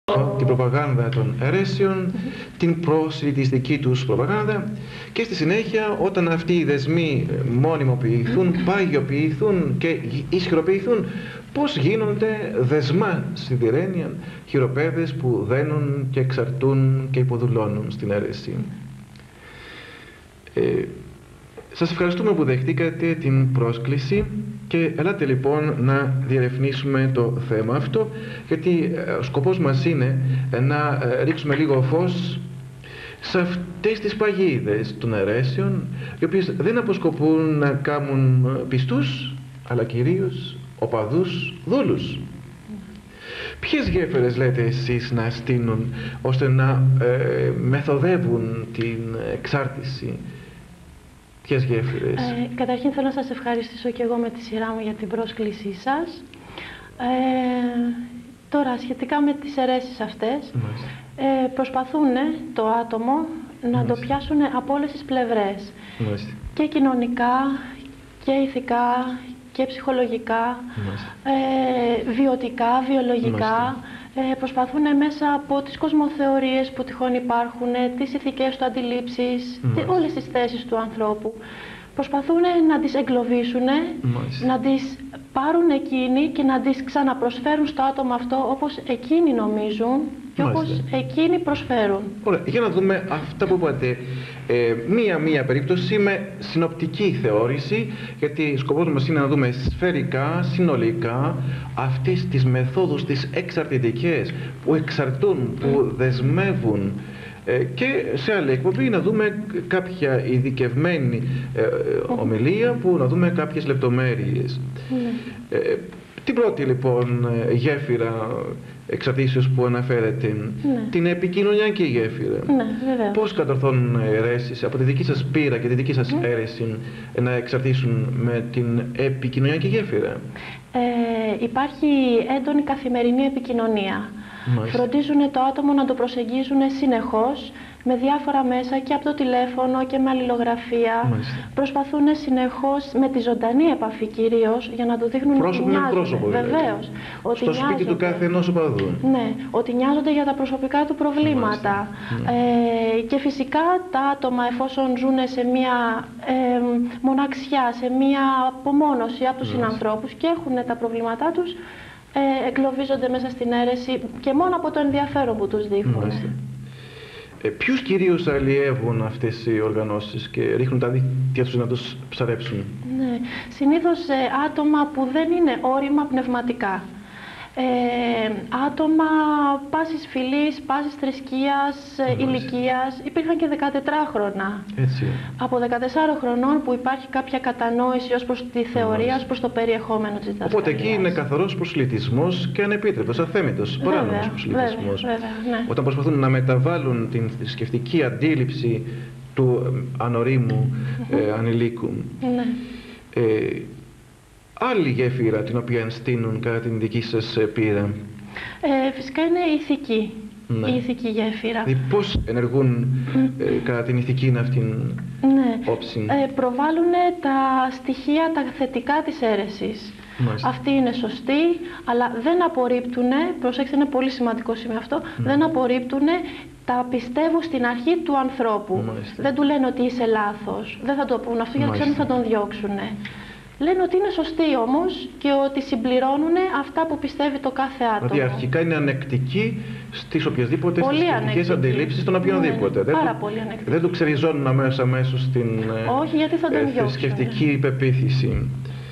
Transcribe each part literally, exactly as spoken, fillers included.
την προπαγάνδα των αιρέσεων, mm-hmm. την προσιλητιστική τους προπαγάνδα και στη συνέχεια όταν αυτοί οι δεσμοί μόνιμοποιηθούν, mm-hmm. παγιοποιηθούν και ισχυροποιηθούν, πώς γίνονται δεσμά σιδηρένια, χειροπέδες που δένουν και εξαρτούν και υποδουλώνουν στην αίρεση. Ε, σας ευχαριστούμε που δεχτήκατε την πρόσκληση και ελάτε λοιπόν να διερευνήσουμε το θέμα αυτό, γιατί ο σκοπός μας είναι να ρίξουμε λίγο φως σε αυτές τις παγίδες των αιρέσεων, οι οποίες δεν αποσκοπούν να κάνουν πιστούς, αλλά κυρίως οπαδούς δούλους. Ποιες γέφυρες λέτε εσείς να στείνουν ώστε να ε, μεθοδεύουν την εξάρτηση? Ποιες γέφυρες? Ε, καταρχήν θέλω να σας ευχαριστήσω και εγώ με τη σειρά μου για την πρόσκλησή σας. Ε, τώρα, σχετικά με τις αιρέσεις αυτές, ε, προσπαθούν το άτομο να Μάλιστα. το πιάσουν από όλες τις πλευρές. Μάλιστα. Και κοινωνικά, και ηθικά, και ψυχολογικά, ε, βιωτικά, βιολογικά. Ε, προσπαθούν μέσα από τις κοσμοθεωρίες που τυχόν υπάρχουν, τις ηθικές του αντιλήψεις, τε, όλες τις θέσεις του ανθρώπου. Προσπαθούν να τις εγκλωβίσουν, Μάλιστα. να τις πάρουν εκείνοι και να τις ξαναπροσφέρουν στο άτομο αυτό όπως εκείνοι νομίζουν και Μάλιστα. όπως εκείνοι προσφέρουν. Ωραία, για να δούμε αυτά που είπατε. Ε, μία-μία περίπτωση με συνοπτική θεώρηση, γιατί σκοπός μας είναι να δούμε σφαιρικά, συνολικά αυτές τις μεθόδους τις εξαρτητικές που εξαρτούν, που δεσμεύουν, ε, και σε άλλη εκπομπή να δούμε κάποια ειδικευμένη ε, ομιλία που να δούμε κάποιες λεπτομέρειες. Mm. Ε, την πρώτη λοιπόν γέφυρα εξαρτήσεως που αναφέρεται, ναι. την επικοινωνιακή γέφυρα. Ναι, βέβαια. Πώς κατορθώνουν αιρέσεις από τη δική σας πείρα και τη δική σας mm. αίρεση να εξαρτήσουν με την επικοινωνιακή γέφυρα? Ε, υπάρχει έντονη καθημερινή επικοινωνία. Μάλιστα. Φροντίζουν το άτομο να το προσεγγίζουν συνεχώς με διάφορα μέσα και από το τηλέφωνο και με αλληλογραφία. Μάλιστα. Προσπαθούν συνεχώς με τη ζωντανή επαφή κυρίως για να του δείχνουν πρόσωπο ότι νοιάζονται. Πρόσωπο, Βεβαίως. Ότι στο νοιάζονται. Σπίτι του κάθε ενός οπαδού. Ναι, ότι νοιάζονται για τα προσωπικά του προβλήματα. Ε, και φυσικά τα άτομα, εφόσον ζουν σε μια ε, μοναξιά, σε μια απομόνωση από τους συνανθρώπους και έχουν τα προβλήματά τους, ε, εγκλωβίζονται μέσα στην αίρεση και μόνο από το ενδιαφέρον που τους δείχνουν. Μάλιστα. Ε, ποιους κυρίως αλλιεύουν αυτές οι οργανώσεις και ρίχνουν τα δίκτυα τους να τους ψαρέψουν? Ναι, συνήθως ε, άτομα που δεν είναι όρημα πνευματικά. Ε, άτομα πάσης φυλής, πάσης θρησκείας, ε, ηλικίας. Υπήρχαν και δεκατετράχρονα. Έτσι. Από δεκατεσσάρων χρονών που υπάρχει κάποια κατανόηση ως προς τη θεωρία, ως προς το περιεχόμενο της διδασκαλίας. Οπότε εκεί είναι καθαρός προσλητισμός και ανεπίτρεπτος, αθέμητος, παράνομος προσλητισμός. Ναι. Όταν προσπαθούν να μεταβάλουν την θρησκευτική αντίληψη του ανορίμου ε, ανηλίκου. Ναι. Ε, άλλη γέφυρα την οποία ενστείνουν κατά την δική σας πείρα? Ε, φυσικά είναι η ηθική, ναι. η ηθική γέφυρα. Δηλαδή πώς ενεργούν ε, κατά την ηθική αυτήν ναι. όψη? Ε, προβάλλουν τα στοιχεία, τα θετικά της αίρεσης. Μάλιστα. Αυτή είναι σωστή, αλλά δεν απορρίπτουν, προσέξτε, είναι πολύ σημαντικό σημείο αυτό, ναι. δεν απορρίπτουν τα πιστεύω στην αρχή του ανθρώπου. Μάλιστα. Δεν του λένε ότι είσαι λάθος, δεν θα το πούν αυτό γιατί ξέρουν θα τον διώξουν. Λένε ότι είναι σωστοί όμως και ότι συμπληρώνουν αυτά που πιστεύει το κάθε άτομο. Δηλαδή αρχικά είναι ανεκτικοί στις οποιασδήποτε θρησκευτικές αντιλήψεις των οποιονδήποτε. Ναι, δεν, πάρα του, πολύ ανεκτικοί. δεν του ξεριζώνουν αμέσως αμέσως στην Όχι, γιατί θα τον διώξουν. θρησκευτική πεποίθηση.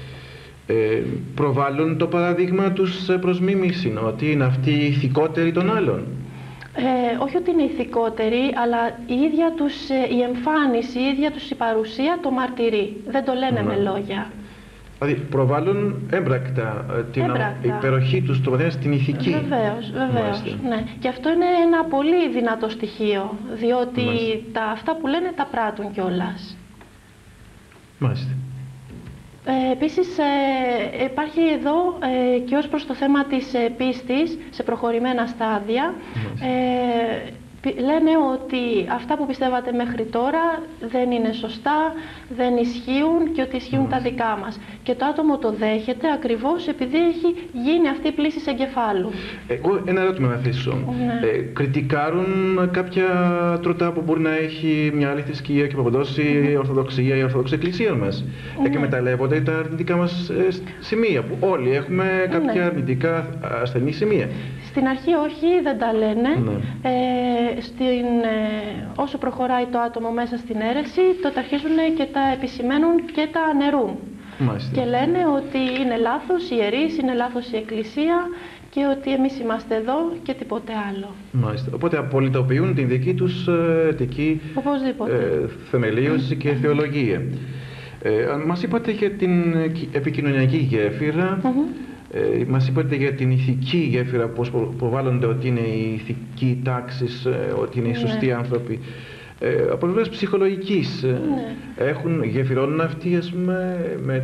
Ε, προβάλλουν το παράδειγμα τους προς μίμηση, ότι είναι αυτοί οι ηθικότεροι των άλλων. Ε, όχι ότι είναι ηθικότεροι, αλλά η ίδια τους η εμφάνιση, η ίδια τους η παρουσία το μαρτυρεί. Δεν το λένε ναι. με λόγια. Δηλαδή προβάλλουν έμπρακτα την έμπρακτα. υπεροχή τους στο πατέρα στην ηθική. Βεβαίως, βεβαίως. Ναι. Και αυτό είναι ένα πολύ δυνατό στοιχείο, διότι τα, αυτά που λένε τα πράττουν κιόλας. Μάλιστα. Ε, επίσης ε, υπάρχει εδώ ε, και ως προς το θέμα της ε, πίστης σε προχωρημένα στάδια ε, Λένε ότι αυτά που πιστεύατε μέχρι τώρα δεν είναι σωστά, δεν ισχύουν και ότι ισχύουν mm. τα δικά μας. Και το άτομο το δέχεται ακριβώς επειδή έχει γίνει αυτή η πλύση εγκεφάλου. Εγώ ένα ερώτημα να θέσω. Ναι. Ε, κριτικάρουν κάποια τροτά που μπορεί να έχει μια άλλη θρησκεία και που δώσει η mm. Ορθοδοξία, η Ορθόδοξη Εκκλησία μας. Mm. Εκμεταλλεύονται τα αρνητικά μας ε, σημεία, που όλοι έχουμε κάποια mm. αρνητικά ασθενή σημεία. Στην αρχή όχι, δεν τα λένε. Ναι. Ε, στην, ε, όσο προχωράει το άτομο μέσα στην αίρεση, τότε αρχίζουν και τα επισημαίνουν και τα αναιρούν. Μάλιστα. Και λένε ότι είναι λάθος η ιερείς, είναι λάθος η Εκκλησία και ότι εμείς είμαστε εδώ και τίποτε άλλο. Μάλιστα. Οπότε απολυτοποιούν την δική τους ε, ετική ε, θεμελίωση και θεολογία. Ε, μας είπατε για την επικοινωνιακή γέφυρα. Mm-hmm. Ε, μας είπατε για την ηθική γέφυρα, πώς προβάλλονται ότι είναι η ηθική τάξη, ε, ότι είναι οι σωστοί ναι. άνθρωποι. Ε, από πλευράς ψυχολογικής, ναι. έχουν γεφυρώνουν αυτοί, ας πούμε, με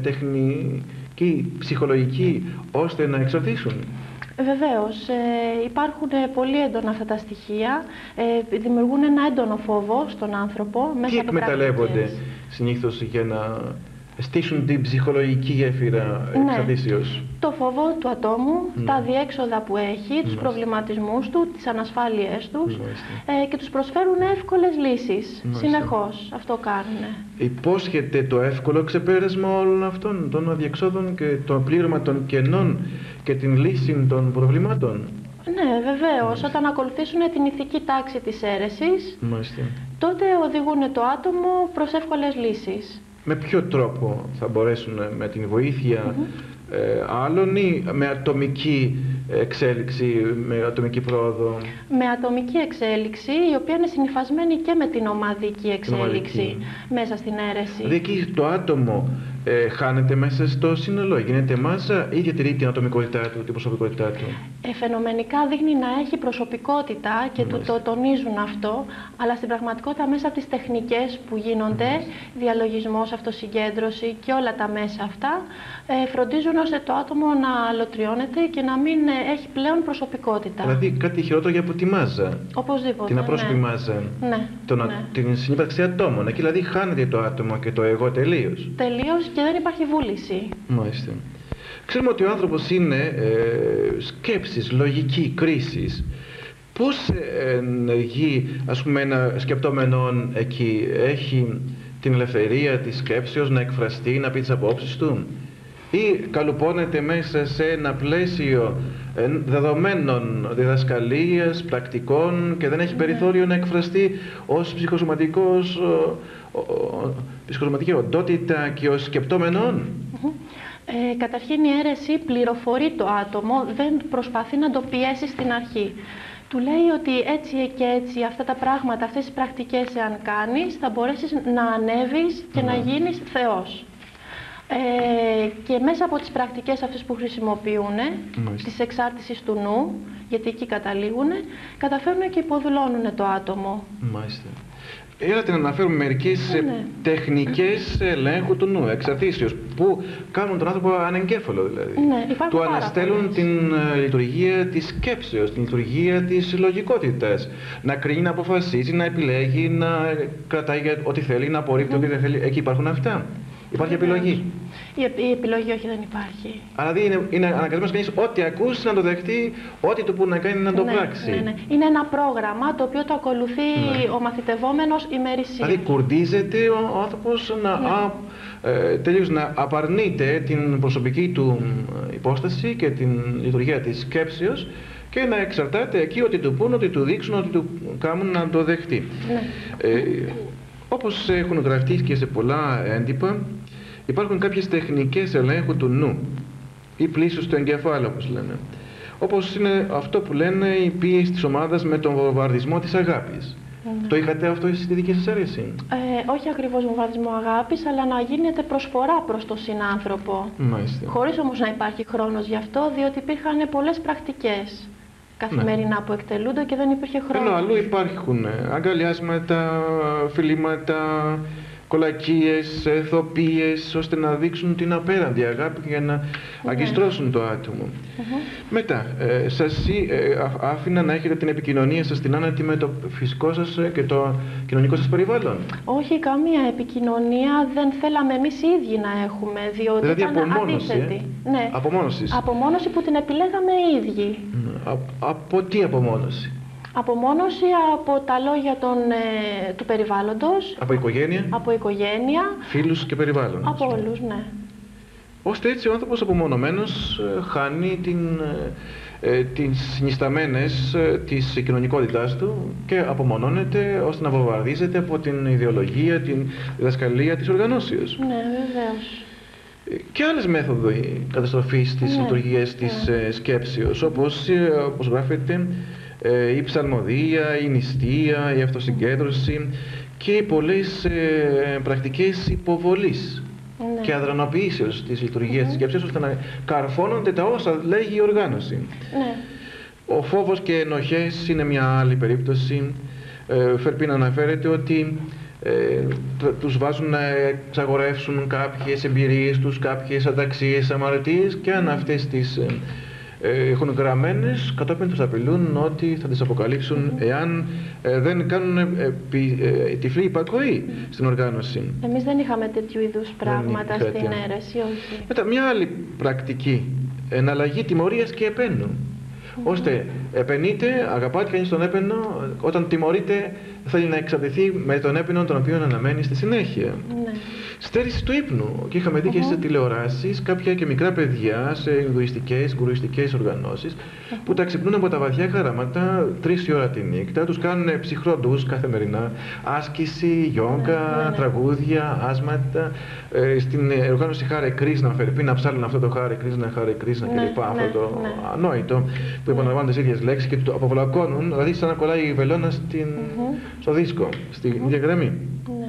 τεχνική, ψυχολογική, ώστε να εξορθήσουν. Βεβαίως, ε, υπάρχουν πολύ έντονα αυτά τα στοιχεία, ε, δημιουργούν ένα έντονο φόβο στον άνθρωπο. Τι εκμεταλλεύονται συνήθως για να στήσουν την ψυχολογική γέφυρα εξαρτήσεως? Ναι. Το φόβο του ατόμου, ναι. τα διέξοδα που έχει, τους ναι. προβληματισμούς του, τις ανασφάλειές τους ε, και τους προσφέρουν εύκολες λύσεις. Ναι. Συνεχώς αυτό κάνουν. Υπόσχεται το εύκολο ξεπέρασμα όλων αυτών των αδιεξόδων και το πλήρωμα των κενών και την λύση των προβλημάτων? Ναι, βεβαίως. Ναι. Όταν ακολουθήσουν την ηθική τάξη της αίρεσης, Μάλιστα. τότε οδηγούν το άτομο προς εύκολες λύσεις. Με ποιο τρόπο θα μπορέσουν, με την βοήθεια mm-hmm. ε, άλλων ή με ατομική εξέλιξη, με ατομική πρόοδο? Με ατομική εξέλιξη, η οποία είναι συνυφασμένη και με την ομαδική εξέλιξη ομαδική. μέσα στην αίρεση. Δηλαδή εκεί το άτομο ε, χάνεται μέσα στο σύνολο, γίνεται μάζα ή διατηρεί την ατομικότητά του, την προσωπικότητά του? Ε, φαινομενικά δείχνει να έχει προσωπικότητα και του το τονίζουν αυτό, αλλά στην πραγματικότητα μέσα από τις τεχνικές που γίνονται, Μάλιστα. διαλογισμός, αυτοσυγκέντρωση και όλα τα μέσα αυτά, ε, φροντίζουν ώστε το άτομο να αλωτριώνεται και να μην ε, έχει πλέον προσωπικότητα. Δηλαδή κάτι χειρότερο από τη μάζα. Οπωσδήποτε. Την απρόσωπη ναι. μάζα. Ναι. Το να, ναι. Την συνύπαρξη ατόμων. Εκεί δηλαδή χάνεται το άτομο και το εγώ τελείως. Τελείως και δεν υπάρχει βούληση. Μάλιστα. Ξέρουμε ότι ο άνθρωπος είναι ε, σκέψης, λογική, κρίσης. Πώς ενεργεί, ας πούμε, ένα σκεπτόμενο εκεί? Έχει την ελευθερία της σκέψεως να εκφραστεί, να πει τις απόψεις του? Ή καλουπώνεται μέσα σε ένα πλαίσιο δεδομένων διδασκαλίας, πρακτικών και δεν έχει περιθώριο να εκφραστεί ως ψυχοσωματικός, ο, ο, ο, ψυχοσωματική οντότητα και ως σκεπτόμενον? Ε, καταρχήν η αίρεση πληροφορεί το άτομο, δεν προσπαθεί να το πιέσει στην αρχή. Του λέει ότι έτσι και έτσι αυτά τα πράγματα, αυτές τις πρακτικές εάν κάνεις, θα μπορέσεις να ανέβεις και mm. να γίνεις Θεός. Ε, και μέσα από τις πρακτικές αυτές που χρησιμοποιούν, της εξάρτησης του νου, γιατί εκεί καταλήγουν, καταφέρνουν και υποδουλώνουν το άτομο. Μάλιστα. Έλατε να αναφέρουμε μερικές ναι, ναι. τεχνικές ελέγχου του νου, εξαρτήσεως, που κάνουν τον άνθρωπο ανεγκέφαλο δηλαδή. Ναι, του αναστέλουν την uh, λειτουργία της σκέψεως, την λειτουργία της λογικότητας. Να κρίνει, να αποφασίζει, να επιλέγει, να κρατάει ό,τι θέλει, να απορρίπτει ό,τι δεν θέλει. Εκεί υπάρχουν αυτά. Υπάρχει επιλογή? Η, η επιλογή όχι, δεν υπάρχει. Δηλαδή είναι, είναι αναγκασμένος κανείς ό,τι ακούσει να το δεχτεί, ό,τι του που να κάνει να το ναι, πράξει. Ναι, ναι. Είναι ένα πρόγραμμα το οποίο το ακολουθεί ναι. ο μαθητευόμενος ημερησίως. Δηλαδή κουρδίζεται ο, ο άνθρωπος να, ναι. α, ε, τελείως να απαρνείται την προσωπική του υπόσταση και την λειτουργία της σκέψεως και να εξαρτάται εκεί ότι του πούν, ότι του δείξουν, ότι του κάνουν να το δεχτεί. Ναι. Ε, όπως έχουν γραφτεί και σε πολλά έντυπα, υπάρχουν κάποιες τεχνικές ελέγχου του νου ή πλήσεως του εγκεφάλου, όπως λένε. Όπως είναι αυτό που λένε η πίεση της ομάδας με τον βομβαρδισμό της αγάπης. Mm. Το είχατε αυτό στη δική σας αίρεση? Ε, όχι ακριβώς βομβαρδισμό αγάπης, αλλά να γίνεται προσφορά προς τον συνάνθρωπο. Μάλιστα. Χωρίς όμως να υπάρχει χρόνος γι' αυτό, διότι υπήρχαν πολλές πρακτικές καθημερινά ναι. που εκτελούνται και δεν υπήρχε χρόνο. Ενώ αλλού υπάρχουν αγκαλιάσματα, φιλήματα, κολακίες, θοπίες, ώστε να δείξουν την απέραντη αγάπη για να ναι. αγκιστρώσουν το άτομο. Mm-hmm. Μετά, ε, σας ε, άφηνα να έχετε την επικοινωνία σας την άνετη με το φυσικό σας και το κοινωνικό σας περιβάλλον. Όχι, καμία επικοινωνία δεν θέλαμε εμείς οι ίδιοι να έχουμε, διότι δηλαδή ήταν απομόνωση, αντίθετη. Ε? Ναι. Απομόνωση. Απομόνωση που την επιλέγαμε οι ίδιοι. Α, από τι απομόνωση? Απομόνωση από τα λόγια των, ε, του περιβάλλοντος. Από οικογένεια. Από οικογένεια. Φίλους και περιβάλλον. Από όλους, ναι. Ώστε έτσι ο άνθρωπος απομονωμένος ε, χάνει την, ε, τις συνισταμένες ε, της κοινωνικότητάς του και απομονώνεται ώστε να βομβαρδίζεται από την ιδεολογία, την διδασκαλία της οργανώσεως. Ναι, βεβαίως. Και άλλες μέθοδοι καταστροφής στις ναι, λειτουργίες ναι. της ε, σκέψεως, όπως, ε, όπως γράφεται, η ψαλμοδία, η νηστεία, η αυτοσυγκέντρωση και οι πολλές ε, πρακτικές υποβολής ναι. και αδρανοποιήσεως της λειτουργίας mm-hmm. της σκέψης, ώστε να καρφώνονται τα όσα λέγει η οργάνωση. Ναι. Ο φόβος και ενοχές είναι μια άλλη περίπτωση. Ε, Φερπίν αναφέρεται ότι ε, τους βάζουν να εξαγορεύσουν κάποιες εμπειρίες τους, κάποιες ανταξίες, αμαρτίες και αν αυτές τις ε, έχουν γραμμένες, κατόπιν τους απειλούν ότι θα τις αποκαλύψουν mm-hmm. εάν ε, δεν κάνουν ε, ε, τυφλή υπακοή στην οργάνωση. Εμείς δεν είχαμε τέτοιου είδους πράγματα στην αίρεση, όχι. Μετά, μια άλλη πρακτική, εναλλαγή τιμωρίας και επένου. Mm-hmm. Ώστε επενείται, αγαπάται κανείς τον έπαινο, όταν τιμωρείται θέλει να εξαρτηθεί με τον έπαινο τον οποίο αναμένει στη συνέχεια. Ναι. Στέρηση του ύπνου. Και είχαμε δει και στις τηλεοράσεις κάποια και μικρά παιδιά σε ινδουιστικές, γκουρουιστικές οργανώσεις uh-huh. που τα ξυπνούν από τα βαθιά χαράματα τρεις η ώρα τη νύχτα, τους κάνουν ψυχρό ντους καθημερινά, άσκηση, γιόγκα, uh-huh. τραγούδια, άσματα. Ε, στην οργάνωση Χάρε Κρίσνα, Φερπή, να ψάλουν αυτό το Χάρε Κρίσνα, Χάρε Κρίσνα uh-huh. κλπ. Αυτό uh-huh. το uh-huh. ανόητο που επαναλαμβάνουν τις ίδιες λέξεις και το αποβολακώνουν, δηλαδή σαν να κολλάει η βελόνα στην, uh-huh. στο δίσκο, στη uh-huh. διαγραμμή. Uh-huh.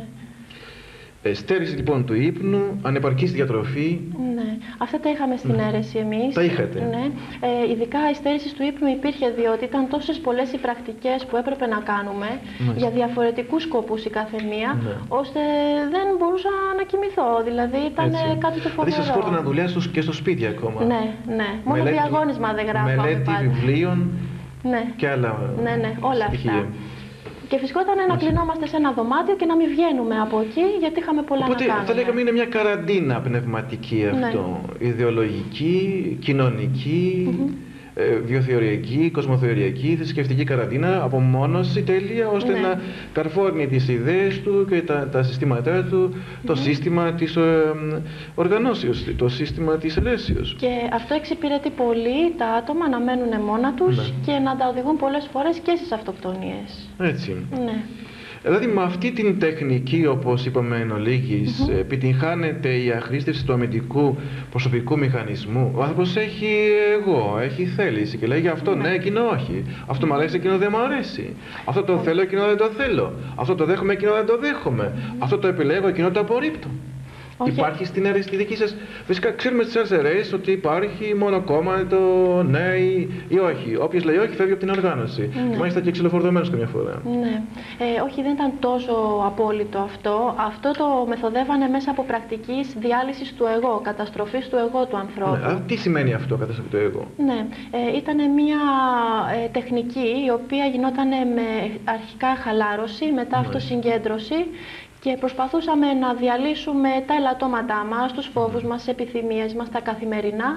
Στέρηση λοιπόν του ύπνου, ανεπαρκής διατροφή. Ναι, αυτά τα είχαμε στην mm. αίρεση εμείς. Τα είχατε. Ναι. Ε, ειδικά η στέρηση του ύπνου υπήρχε διότι ήταν τόσες πολλές οι πρακτικές που έπρεπε να κάνουμε mm. για διαφορετικούς σκοπούς η κάθε μία, mm. ώστε δεν μπορούσα να κοιμηθώ. Δηλαδή ήταν έτσι. Κάτι το φοβερό. Δηλαδή σας φόρτωναν δουλειά και στο σπίτι ακόμα. Ναι, ναι. Μόνο μελέτη, διαγώνισμα δεν γράφαμε. Μελέτη πάντα. βιβλίων ναι. και άλλα ναι, ναι, όλα στοιχεία. Αυτά. Και φυσικό ήταν να κλεινόμαστε σε ένα δωμάτιο και να μην βγαίνουμε από εκεί, γιατί είχαμε πολλά Οπότε, να κάνουμε. Οπότε θα λέγαμε είναι μια καραντίνα πνευματική αυτό, ναι. ιδεολογική, κοινωνική, mm-hmm. ε, βιοθεωριακή, κοσμοθεωριακή, θρησκευτική καραντίνα, απομόνωση τέλεια, ώστε ναι. να καρφώνει τις ιδέες του και τα, τα συστήματά του, mm-hmm. το σύστημα της ε, οργανώσεως, το σύστημα της ελέσεως. Και αυτό εξυπηρετεί πολύ τα άτομα να μένουν μόνα τους ναι. και να τα οδηγούν πολλές φορές και στις αυτοκτονίες. Έτσι. Ναι. Δηλαδή με αυτή την τεχνική, όπως είπαμε εν ολίγης, mm-hmm. επιτυγχάνεται η αχρήστευση του αμυντικού προσωπικού μηχανισμού. Ο άνθρωπος έχει εγώ, έχει θέληση και λέει αυτό ναι, εκείνο όχι. Αυτό μου αρέσει, εκείνο δεν μου αρέσει. Αυτό το θέλω, εκείνο δεν το θέλω. Αυτό το δέχομαι, εκείνο δεν το δέχομαι. Mm-hmm. Αυτό το επιλέγω, εκείνο το απορρίπτω. Όχι. Υπάρχει στην αίρεση τη δική σας. Φυσικά ξέρουμε στις άλλες αιρέσεις ότι υπάρχει μόνο κόμμα το ναι ή, ή όχι. Όποιος λέει όχι φεύγει από την οργάνωση. Ναι. Και μάλιστα και ξυλοφορτωμένος καμιά φορά. Ναι. Ε, όχι, δεν ήταν τόσο απόλυτο αυτό. Αυτό το μεθοδεύανε μέσα από πρακτικής διάλυσης του εγώ, καταστροφής του εγώ του ανθρώπου. Ναι. Α, τι σημαίνει αυτό, καταστροφή του εγώ? Ναι. Ε, ήταν μια ε, τεχνική η οποία γινόταν με αρχικά χαλάρωση, μετά ναι. αυτοσυγκέντρωση. Και προσπαθούσαμε να διαλύσουμε τα ελαττώματά μας, τους φόβους μας, τις επιθυμίες μας, τα καθημερινά,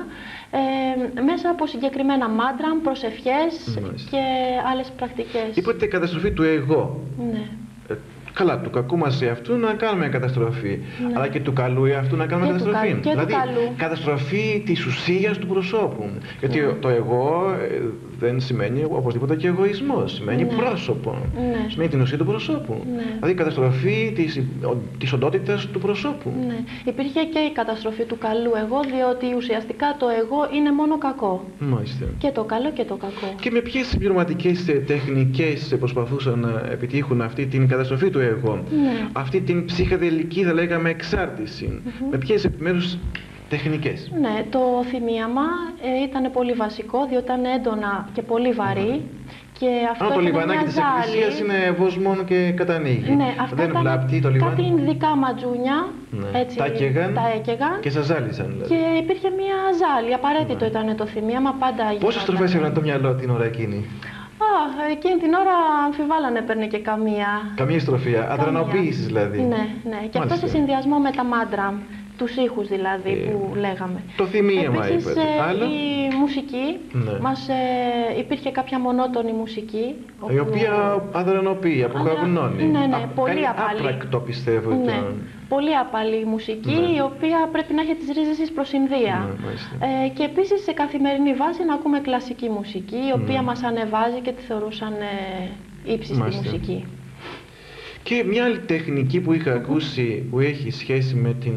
ε, μέσα από συγκεκριμένα μάντρα, προσευχές Μάλιστα. και άλλες πρακτικές. Είπατε καταστροφή του εγώ. Ναι. Ε, καλά, του κακού μας εαυτού να κάνουμε καταστροφή, ναι. αλλά και του καλού εαυτού να κάνουμε και καταστροφή. Του, και δηλαδή, του καλού. καταστροφή της ουσίας του προσώπου. Γιατί ναι. το εγώ ε, δεν σημαίνει οπωσδήποτε και εγωισμός, σημαίνει ναι. πρόσωπο. Ναι. Σημαίνει την ουσία του προσώπου. Ναι. Δηλαδή καταστροφή της, της οντότητας του προσώπου. Ναι. Υπήρχε και η καταστροφή του καλού εγώ, διότι ουσιαστικά το εγώ είναι μόνο κακό. Μάλιστα. Και το καλό και το κακό. Και με ποιες συμπληρωματικές τεχνικές προσπαθούσαν να επιτύχουν αυτή την καταστροφή του εγώ, ναι. αυτή την ψυχαδελική, θα λέγαμε, εξάρτηση, mm-hmm. με ποιες επιμέρους τεχνικές? Ναι, το θυμίαμα ε, ήταν πολύ βασικό, διότι ήταν έντονα και πολύ βαρύ. Mm-hmm. Και αυτό Α, το είναι λιβανάκι μια της ζάλη. εκκλησίας είναι βοσμόν και κατανοίγει. Ναι, αυτά δεν ήταν βλάπτει το λιβάνι. κάτι ινδικά ματζούνια, Ναι. έτσι, τα έκαιγαν, τα έκαιγαν και σας ζάλισαν. Δηλαδή. και υπήρχε μια ζάλη, απαραίτητο Ναι. ήταν το θυμίαμα, πάντα γινόταν. Πόσες στροφές έβγαιναν το μυαλό την ώρα εκείνη? Α, εκείνη την ώρα αμφιβάλλαν έπαιρνε και καμία. Καμία στροφία, αδρανοποίησης δηλαδή. Ναι, ναι. Και αυτό Μάλιστα. σε συνδυασμό με τα μάντρα, τους ήχους δηλαδή Ε, που λέγαμε. Το θυμίαμα Επίσης, είπατε. ε, Άλλο. η μουσική, Ναι. μας, ε, υπήρχε κάποια μονότονη μουσική. Η όπου- οποία αδρανοποιεί, αποκαβουνώνει. Ναι, ναι, Α, πολύ κάνει απαλή. άπρακτο πιστεύω. Ναι, το- πολύ απαλή μουσική, Ναι. η οποία πρέπει να έχει τις ρίζες της προσυνδεία. Ναι, μάλιστα. ε, και επίσης σε καθημερινή βάση να ακούμε κλασική μουσική, η οποία Ναι. μας ανεβάζει και τη θεωρούσαν ε, ύψιστη Μάλιστα. μουσική. Και μια άλλη τεχνική που είχα ακούσει που έχει σχέση με την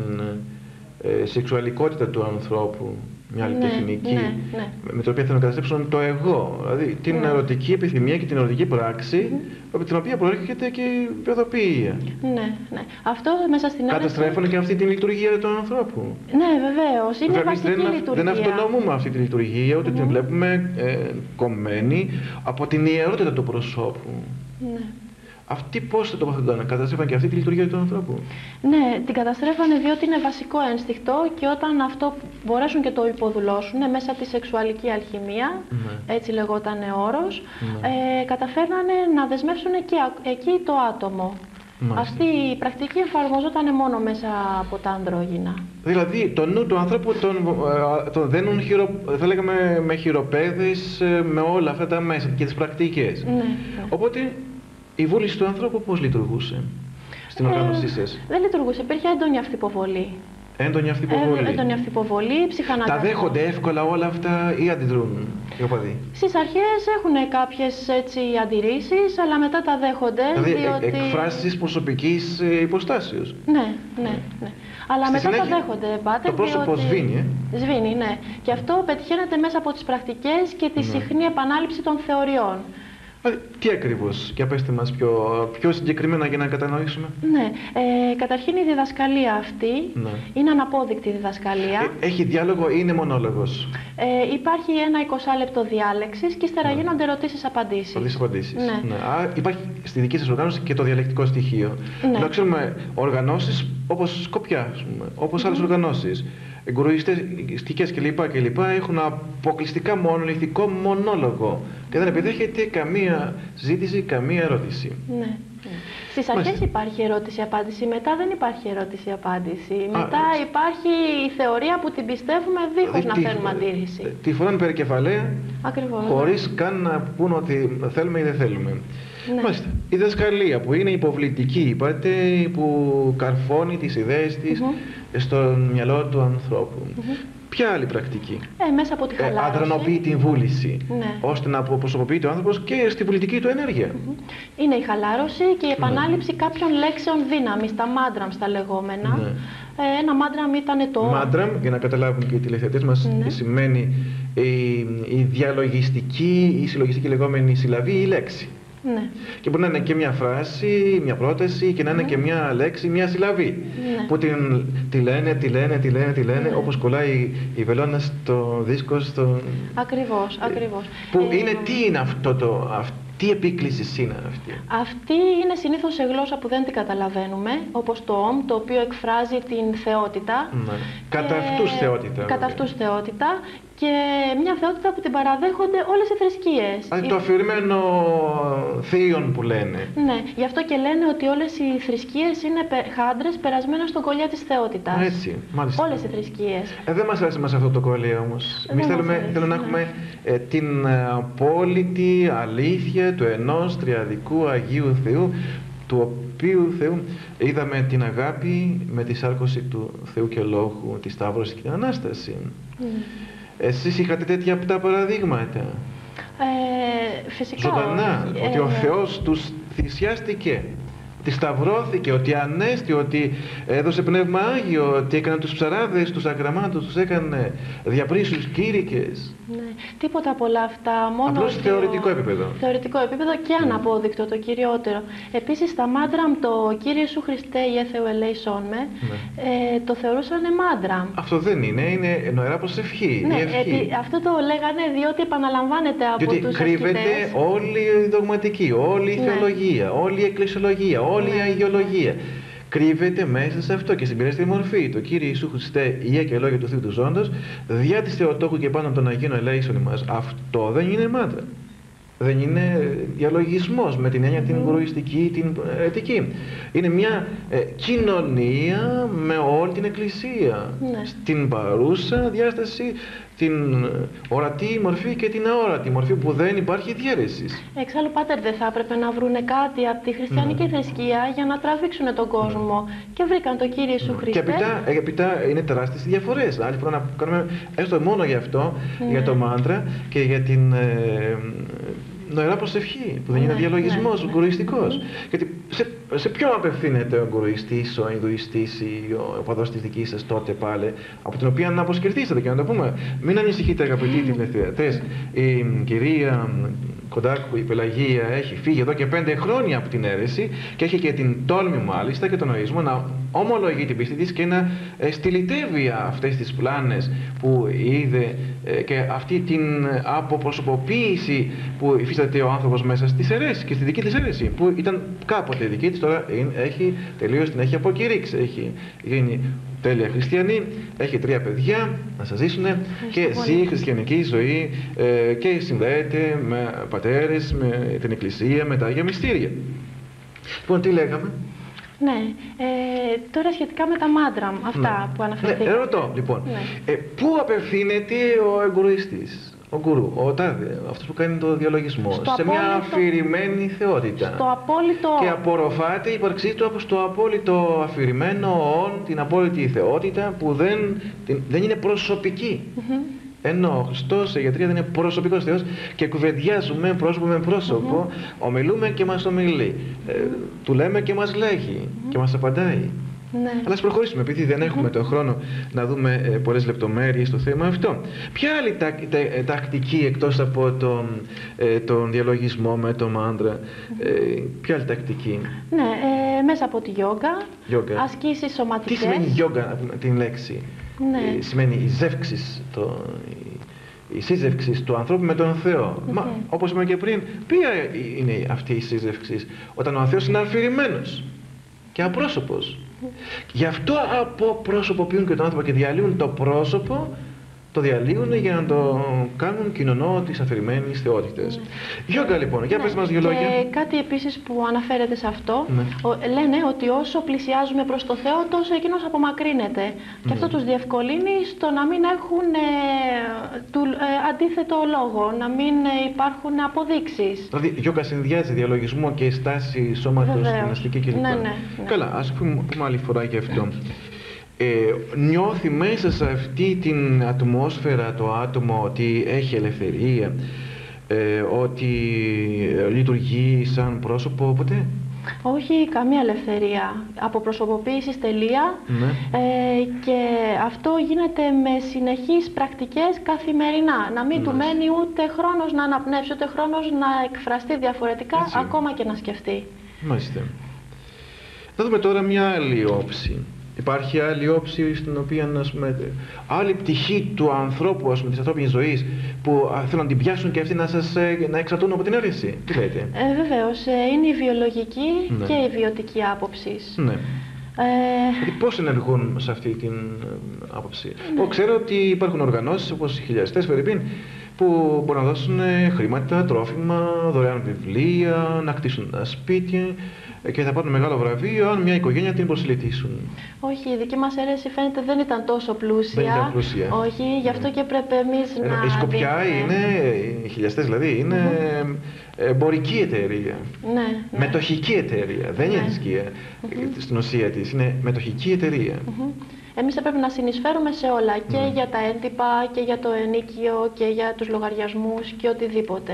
ε, σεξουαλικότητα του ανθρώπου, μια άλλη Ναι, τεχνική, ναι, ναι. με την οποία θέλω να καταστρέψω το εγώ, δηλαδή την Ναι. ερωτική επιθυμία και την ερωτική πράξη, από την οποία προέρχεται και η παιδοποιία. Ναι, ναι. Αυτό μέσα στην αίρεση... Καταστρέφουν και αυτή τη λειτουργία του ανθρώπου. Ναι, βεβαίως. Είναι Βέβαια, εμείς βασική δεν, λειτουργία. δεν αυτονομούμε αυτή τη λειτουργία, ούτε την βλέπουμε ε, κομμένη από την ιερότητα του προσώπου. Ναι. Αυτοί πώς θα τοποθετούνταν, καταστρέφαν και αυτή τη λειτουργία του ανθρώπου. Ναι, την καταστρέφανε διότι είναι βασικό ένστικτο και όταν αυτό μπορέσουν και το υποδουλώσουν μέσα από τη σεξουαλική αλχημία, Ναι. έτσι λεγόταν όρος, Ναι. ε, καταφέρνανε να δεσμεύσουν και α- εκεί το άτομο. Μάλιστα. Αυτή η πρακτική εφαρμοζόταν μόνο μέσα από τα ανδρόγυνα. Δηλαδή, το νου του ανθρώπου τον, ε, τον δένουν χειρο, θα λέγαμε, με χειροπέδες, ε, με όλα αυτά τα μέσα και τις πρακτικές. Ναι, ναι. Οπότε, η βούληση του ανθρώπου πώς λειτουργούσε στην οργάνωσή σας? Δεν λειτουργούσε, υπήρχε έντονη αυτυποβολή. Έντονη αυτή υποβολή. Ε, έντονη αυτυποβολή, Τα ψυχαναγκασμό. δέχονται εύκολα όλα αυτά ή αντιδρούν οι οπαδοί? Στις αρχές έχουν κάποιες έτσι αντιρρήσεις, αλλά μετά τα δέχονται, Δηλαδή, διότι... ε, εκφράσεις προσωπικής ε, υποστάσεως. Ναι, ναι, ναι. Αλλά Στη μετά συνέχεια, τα δέχονται, πάτε, το πρόσωπο διότι... σβήνει, ε. Σβήνει, ναι. Και αυτό πετυχαίνεται μέσα από τις πρακτικές και τη Ναι. συχνή επανάληψη των θεωριών. Δηλαδή, τι ακριβώς, για πέστε μας πιο, πιο συγκεκριμένα για να κατανοήσουμε. Ναι. Ε, καταρχήν η διδασκαλία αυτή Ναι. είναι αναπόδεικτη διδασκαλία. Ε, έχει διάλογο ή είναι μονόλογος? Ε, υπάρχει ένα είκοσι λεπτό διάλεξης και ύστερα Ναι. γίνονται ερωτήσεις-απαντήσεις. Πολλές απαντήσεις. Ναι. Α, υπάρχει στη δική σας οργάνωση και το διαλεκτικό στοιχείο. Ναι. Να ξέρουμε οργανώσεις όπως Σκοπιά, ας πούμε, όπως άλλες οργανώσεις, γκουρουιστικές κλπ. κλπ. Έχουν αποκλειστικά μονολυθικό μονόλογο και δεν επιδέχεται καμία συζήτηση, καμία ερώτηση. Ναι. Στις αρχές Μάλιστα. υπάρχει ερώτηση-απάντηση, μετά δεν υπάρχει ερώτηση-απάντηση. Μετά έτσι. υπάρχει η θεωρία που την πιστεύουμε δίχως Δηλαδή, να τι- φέρουμε αντίρρηση. Τη φοράνε περικεφαλαία, Ακριβώς. χωρίς καν να πούν ότι θέλουμε ή δεν θέλουμε. Ναι. Μάλιστα. Η διδασκαλία που είναι υποβλητική, είπατε, που καρφώνει τις ιδέες της Μμμ. στο μυαλό του ανθρώπου. Μμμ. Ποια άλλη πρακτική? Ε, μέσα από τη Ε, χαλάρωση. αδρανοποιεί την βούληση, Ναι. ώστε να προσωποποιείται ο άνθρωπος και στη πολιτική του ενέργεια. Μμμ. Είναι η χαλάρωση και η επανάληψη κάποιων λέξεων δύναμης, τα μάντραμ στα λεγόμενα. Ναι. Ε, ένα μάντραμ ήταν το... Μάντραμ, για να καταλάβουν και οι τηλεθεατές μας, Ναι. σημαίνει η, η διαλογιστική, η συλλογιστική λεγόμενη συλλαβή ή λέξη. Ναι. Και μπορεί να είναι και μια φράση, μια πρόταση και να είναι Ναι. και μια λέξη, μια συλλαβή. Ναι. Που την, τη λένε, τη λένε, τη λένε, τη λένε, Ναι. όπως κολλάει η βελόνα στο δίσκο, στο... Ακριβώς, ακριβώς. Που Ε, είναι, τι είναι αυτό το, αυ- τι επίκληση είναι αυτή? Αυτή είναι συνήθως σε γλώσσα που δεν την καταλαβαίνουμε, όπως το «ομ», το οποίο εκφράζει την θεότητα. Ναι. Κατά Και- αυτούς θεότητα. Κατά βέβαια. αυτούς θεότητα και μια θεότητα που την παραδέχονται όλες οι θρησκείες. Δηλαδή Οι- το αφηρημένο θείον που λένε. Ναι, γι' αυτό και λένε ότι όλες οι θρησκείες είναι πε- χάντρες περασμένες στον κολλιά της θεότητας. Α, έτσι, μάλιστα. Όλες οι θρησκείες. Ε, δεν μας άρεσε μας αυτό το κολλή όμως. Δεν Εμείς μας θέλουμε, αρέσει, θέλουμε να ναι. έχουμε ε, την ε, απόλυτη αλήθεια του ενός τριαδικού Αγίου Θεού, του οποίου Θεού είδαμε την αγάπη με τη σάρκωση του Θεού και Λόγου, τη Σταύρωση και την Ανάσταση. Mm. Εσείς είχατε τέτοια απτά παραδείγματα, Ε, φυσικά ζωντανά, όχι. ότι Ε, ο Θεός τους θυσιάστηκε ότι σταυρώθηκε, ότι ανέστη, ότι έδωσε πνεύμα Άγιο, ότι έκανε τους ψαράδες, τους αγραμμάτους, τους έκανε διαπρίσους κήρυκες. Ναι, τίποτα από όλα αυτά. Μόνο απλώς το... θεωρητικό επίπεδο. Θεωρητικό επίπεδο και ναι. αναπόδεικτο, το κυριότερο. Επίσης, στα μάντραμ το Κύριε Σου Χριστέ, Ιέθεου ελέησόν με, ναι. ε, το θεωρούσαν μάντραμ. Αυτό δεν είναι, είναι νοερά προσευχή. Ναι, ευχή. επί, αυτό το λέγανε διότι επαναλαμβάνεται από διότι τους κρύβεται ασκητές. όλη η δογματική, όλη η ναι. θεολογία, όλη η εκκλησιολογία, όλη ναι. η αγιολογία. Κρύβεται μέσα σε αυτό και συμπηρέσει τη μορφή. Το Κύριε Ιησού Χριστέ, Ιε και Λόγια του Θείου του Ζώντος, διά της Θεοτόκου και πάνω από τον Αγίων ελέησον ημάς. Αυτό δεν είναι μάντρα. Δεν είναι διαλογισμός με την έννοια την γκουροϊστική, την αιρετική. Είναι μια ε, κοινωνία με όλη την Εκκλησία. Ναι. Στην παρούσα διάσταση, την ορατή μορφή και την αόρατη μορφή που δεν υπάρχει διαίρεση. Εξάλλου, Πάτερ, δεν θα έπρεπε να βρούνε κάτι από τη χριστιανική ναι. θρησκεία για να τραβήξουν τον κόσμο. Ναι. Και βρήκαν το Κύριο Ιησού Χριστέ. Και επιτά, επιτά είναι τεράστιες διαφορές. Άλλη φορά να κάνουμε έστω μόνο για αυτό, ναι. για το μάντρα και για την ε, νοερά προσευχή, που δεν είναι ναι, διαλογισμός, ναι, γκουροϊστικός. Ναι. Γιατί σε, σε ποιον απευθύνεται ο γκουροϊστής, ο Ινδουιστής ή ο οπαδός της δικής σας τότε πάλι, από την οποία να αποσκερθήσετε και να το πούμε. Μην ανησυχείτε, αγαπητοί τηλεθεατές, η κυρία Κοντάκου, η Πελαγία, έχει φύγει εδώ και πέντε χρόνια από την αίρεση και έχει και την τόλμη μάλιστα και τον νοησμό να ομολογεί την πίστη της και να ε, στυλιτεύει αυτές τις πλάνες που είδε ε, και αυτή την αποπροσωποποίηση που υφίσταται ο άνθρωπος μέσα στις αιρέσεις και στη δική της αίρεση, που ήταν κάποτε δική της, τώρα έχει τελείως την έχει αποκηρύξει, έχει γίνει τέλεια χριστιανή, έχει τρία παιδιά να σας ζήσουν και ζει χριστιανική ζωή ε, και συνδέεται με πατέρες, με την Εκκλησία, με τα Άγια Μυστήρια. Λοιπόν, τι λέγαμε? Ναι, ε, τώρα σχετικά με τα μάντραμ, αυτά ναι. που αναφερθήκατε. Ναι, ρωτώ, λοιπόν, ναι. ε, πού απευθύνεται ο εγκουροϊστής, ο γκουρού, ο τάδε, αυτός που κάνει το διαλογισμό, στο σε απόλυτο, μια αφηρημένη θεότητα. Στο απόλυτο... Και απορροφάται η ύπαρξή του από στο απόλυτο αφηρημένο όν, την απόλυτη θεότητα που δεν, την, δεν είναι προσωπική. Mm-hmm. Ενώ ο Χριστός σε γιατρία δεν είναι προσωπικός Θεός και κουβεντιάζουμε πρόσωπο με πρόσωπο, mm-hmm. ομιλούμε και μας ομιλεί, ε, του λέμε και μας λέγει mm-hmm. και μας απαντάει. Ναι. Αλλά ας προχωρήσουμε, επειδή δεν έχουμε mm-hmm. τον χρόνο να δούμε ε, πολλές λεπτομέρειες στο θέμα αυτό. Ποια άλλη τα, τα, τα, τακτική εκτός από τον, ε, τον διαλογισμό με το μάντρα, ε, ποια άλλη τακτική? Ναι, ε, μέσα από τη γιόγκα, ασκήσεις σωματικές. Τι σημαίνει γιόγκα την λέξη? Ναι. Ε, σημαίνει η ζεύξης, το, η, η σύζευξη του ανθρώπου με τον Θεό. Mm-hmm. Μα, όπως είπαμε και πριν, ποια είναι αυτή η σύζευξη? Όταν ο Θεός είναι αφηρημένος και απρόσωπος. Mm-hmm. Γι' αυτό αποπροσωποποιούν και τον άνθρωπο και διαλύουν το πρόσωπο, το διαλύουν για να το κάνουν κοινωνό της αφηρημένης θεότητας. Γιόγκα λοιπόν, για ναι. πες μας δύο λόγια. Και κάτι επίσης που αναφέρεται σε αυτό, ναι. ο, λένε ότι όσο πλησιάζουμε προς το Θεό, τόσο εκείνος απομακρύνεται. Ναι. Και αυτό τους διευκολύνει στο να μην έχουν ε, του, ε, αντίθετο λόγο, να μην ε, υπάρχουν αποδείξεις. Δηλαδή, γιόγκα συνδυάζει διαλογισμό και στάση σώματος, γυμναστική κλπ. Ναι, ναι, ναι. Καλά, ας πούμε, πούμε άλλη φορά γι' αυτό. Ε, νιώθει μέσα σε αυτή την ατμόσφαιρα το άτομο ότι έχει ελευθερία, ε, ότι λειτουργεί σαν πρόσωπο ποτέ? Όχι, καμία ελευθερία. Αποπροσωποποίηση τελεία. Ναι. Ε, και αυτό γίνεται με συνεχείς πρακτικές καθημερινά. Να μην ναι. του μένει ούτε χρόνος να αναπνεύσει, ούτε χρόνος να εκφραστεί διαφορετικά, έτσι. Ακόμα και να σκεφτεί. Μάλιστα. Θα δούμε τώρα μια άλλη όψη. Υπάρχει άλλη όψη στην οποία, ας πούμε, άλλη πτυχή του ανθρώπου, ας πούμε, της ανθρώπινης ζωής, που θέλουν να την πιάσουν και αυτοί να σας να εξαρτούν από την αίρεση. Τι λέτε? Ε, βεβαίως, είναι η βιολογική ναι. και η βιωτική άποψη. Ναι. Ε... Γιατί πώς ενεργούν σε αυτή την άποψη? Ναι. Ξέρω ότι υπάρχουν οργανώσεις όπως οι χιλιαστές Φερρυπίν που μπορούν να δώσουν χρήματα, τρόφιμα, δωρεάν βιβλία, να κτίσουν ένα σπίτι και θα πάρουν μεγάλο βραβείο αν μια οικογένεια την προσελητήσουν. Όχι, η δική μας αίρεση φαίνεται δεν ήταν τόσο πλούσια. Δεν ήταν πλούσια. Όχι, γι' αυτό και πρέπει εμείς ε, να... Η Σκοπιά δείχνε... είναι, οι χιλιαστές δηλαδή, είναι mm-hmm. εμπορική εταιρεία. Ναι, ναι. Μετοχική εταιρεία, δεν ναι. είναι θρησκεία mm-hmm. στην ουσία της, είναι μετοχική εταιρεία. Mm-hmm. Εμείς θα πρέπει να συνεισφέρουμε σε όλα, και mm. για τα έντυπα και για το ενίκιο και για τους λογαριασμούς και οτιδήποτε.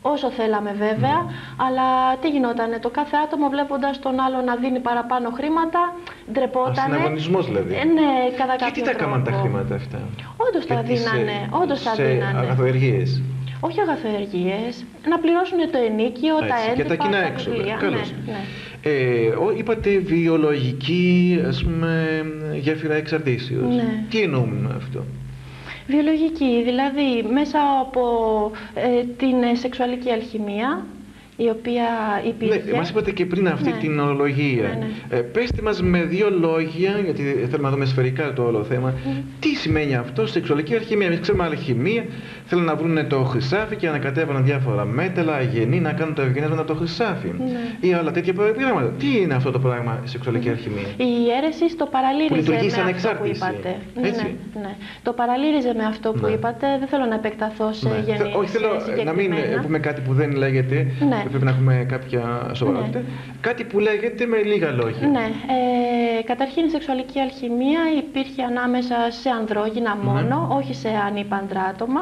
όσο θέλαμε βέβαια, mm. αλλά τι γινότανε, το κάθε άτομο βλέποντας τον άλλο να δίνει παραπάνω χρήματα, ντρεπότανε. Συναγωνισμός δηλαδή. Ε, ναι, κατά κάποιο Και τι τα έκαναν τα χρήματα αυτά? Όντως τα δίνανε, όντως τα δίνανε. Σε αγαθοεργίες. Όχι αγαθοεργίες, να πληρώσουν το ενίκιο, τα έντυπα, και τα κοινά τα έξοδα. βιβλία. Καλώς. Ναι, ναι. Ε, ο, είπατε βιολογική, ας πούμε, γέφυρα εξαρτήσεως. Ναι. Τι εννοούμε με αυτό? Βιολογική, δηλαδή μέσα από ε, την σεξουαλική αλχημία, η οποία υπήρχε. Ναι, μας είπατε και πριν αυτή ναι. την ορολογία. Ναι, ναι. Ε, πέστε μας με δύο λόγια, γιατί θέλουμε να δούμε σφαιρικά το όλο θέμα, mm. τι σημαίνει αυτό σεξουαλική αλχημία? Εμείς ξέρουμε αλχημία, θέλουν να βρουν το χρυσάφι και να κατέβαναν διάφορα μέταλλα, αγενή, να κάνουν το ευγενές με το χρυσάφι. Ναι. Ή άλλα τέτοια πράγματα. Τι είναι αυτό το πράγμα σεξουαλική mm. αλχημία? Η αίρεση το παραλύριζε με αυτό ανεξάρτηση. που είπατε. Έτσι. Ναι, ναι. Το παραλύριζε με αυτό που ναι. είπατε. Δεν θέλω να επεκταθώ σε ναι. γενικές. Όχι, θέλω να μην πούμε κάτι που δεν λέγεται. Ναι. Πρέπει να έχουμε κάποια σοβαρότητα. Ναι. Κάτι που λέγεται με λίγα λόγια. Ναι. Ε, καταρχήν η σεξουαλική αλχημία υπήρχε ανάμεσα σε ανδρόγυνα μόνο, ναι. όχι σε ανήπαντρα άτομα.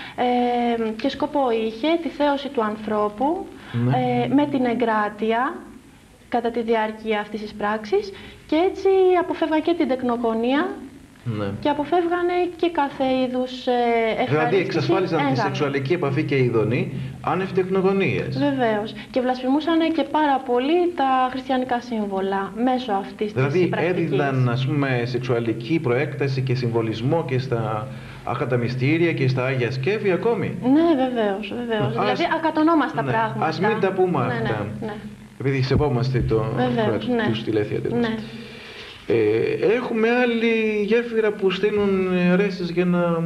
Ε, και σκοπό είχε τη θέωση του ανθρώπου ναι. ε, με την εγκράτεια κατά τη διάρκεια αυτής της πράξης και έτσι αποφεύγαν και την τεκνοκονία. Ναι. Και αποφεύγανε και κάθε είδους ε, ευχαρίστηση. Δηλαδή εξασφάλιζαν τη σεξουαλική επαφή και ειδονή άνευ τεκνογωνίας. Βεβαίως. Και βλασφημούσαν και πάρα πολύ τα χριστιανικά σύμβολα μέσω αυτής δηλαδή, της πρακτικής. Δηλαδή έδιδαν, ας πούμε, σεξουαλική προέκταση και συμβολισμό και στα άχατα μυστήρια και στα Άγια Σκεύη ακόμη. Ναι, βεβαίως. βεβαίως. Ας... Δηλαδή ακατονόμαστα ναι. πράγματα. Ας μην τα πούμε ναι, αυτά. Ναι, ναι. Επειδή σεβόμαστε το βεβαίως, ναι. τους τηλεθεατές μας. Ναι. Ε, έχουμε άλλη γέφυρα που στέλνουν αιρέσεις για να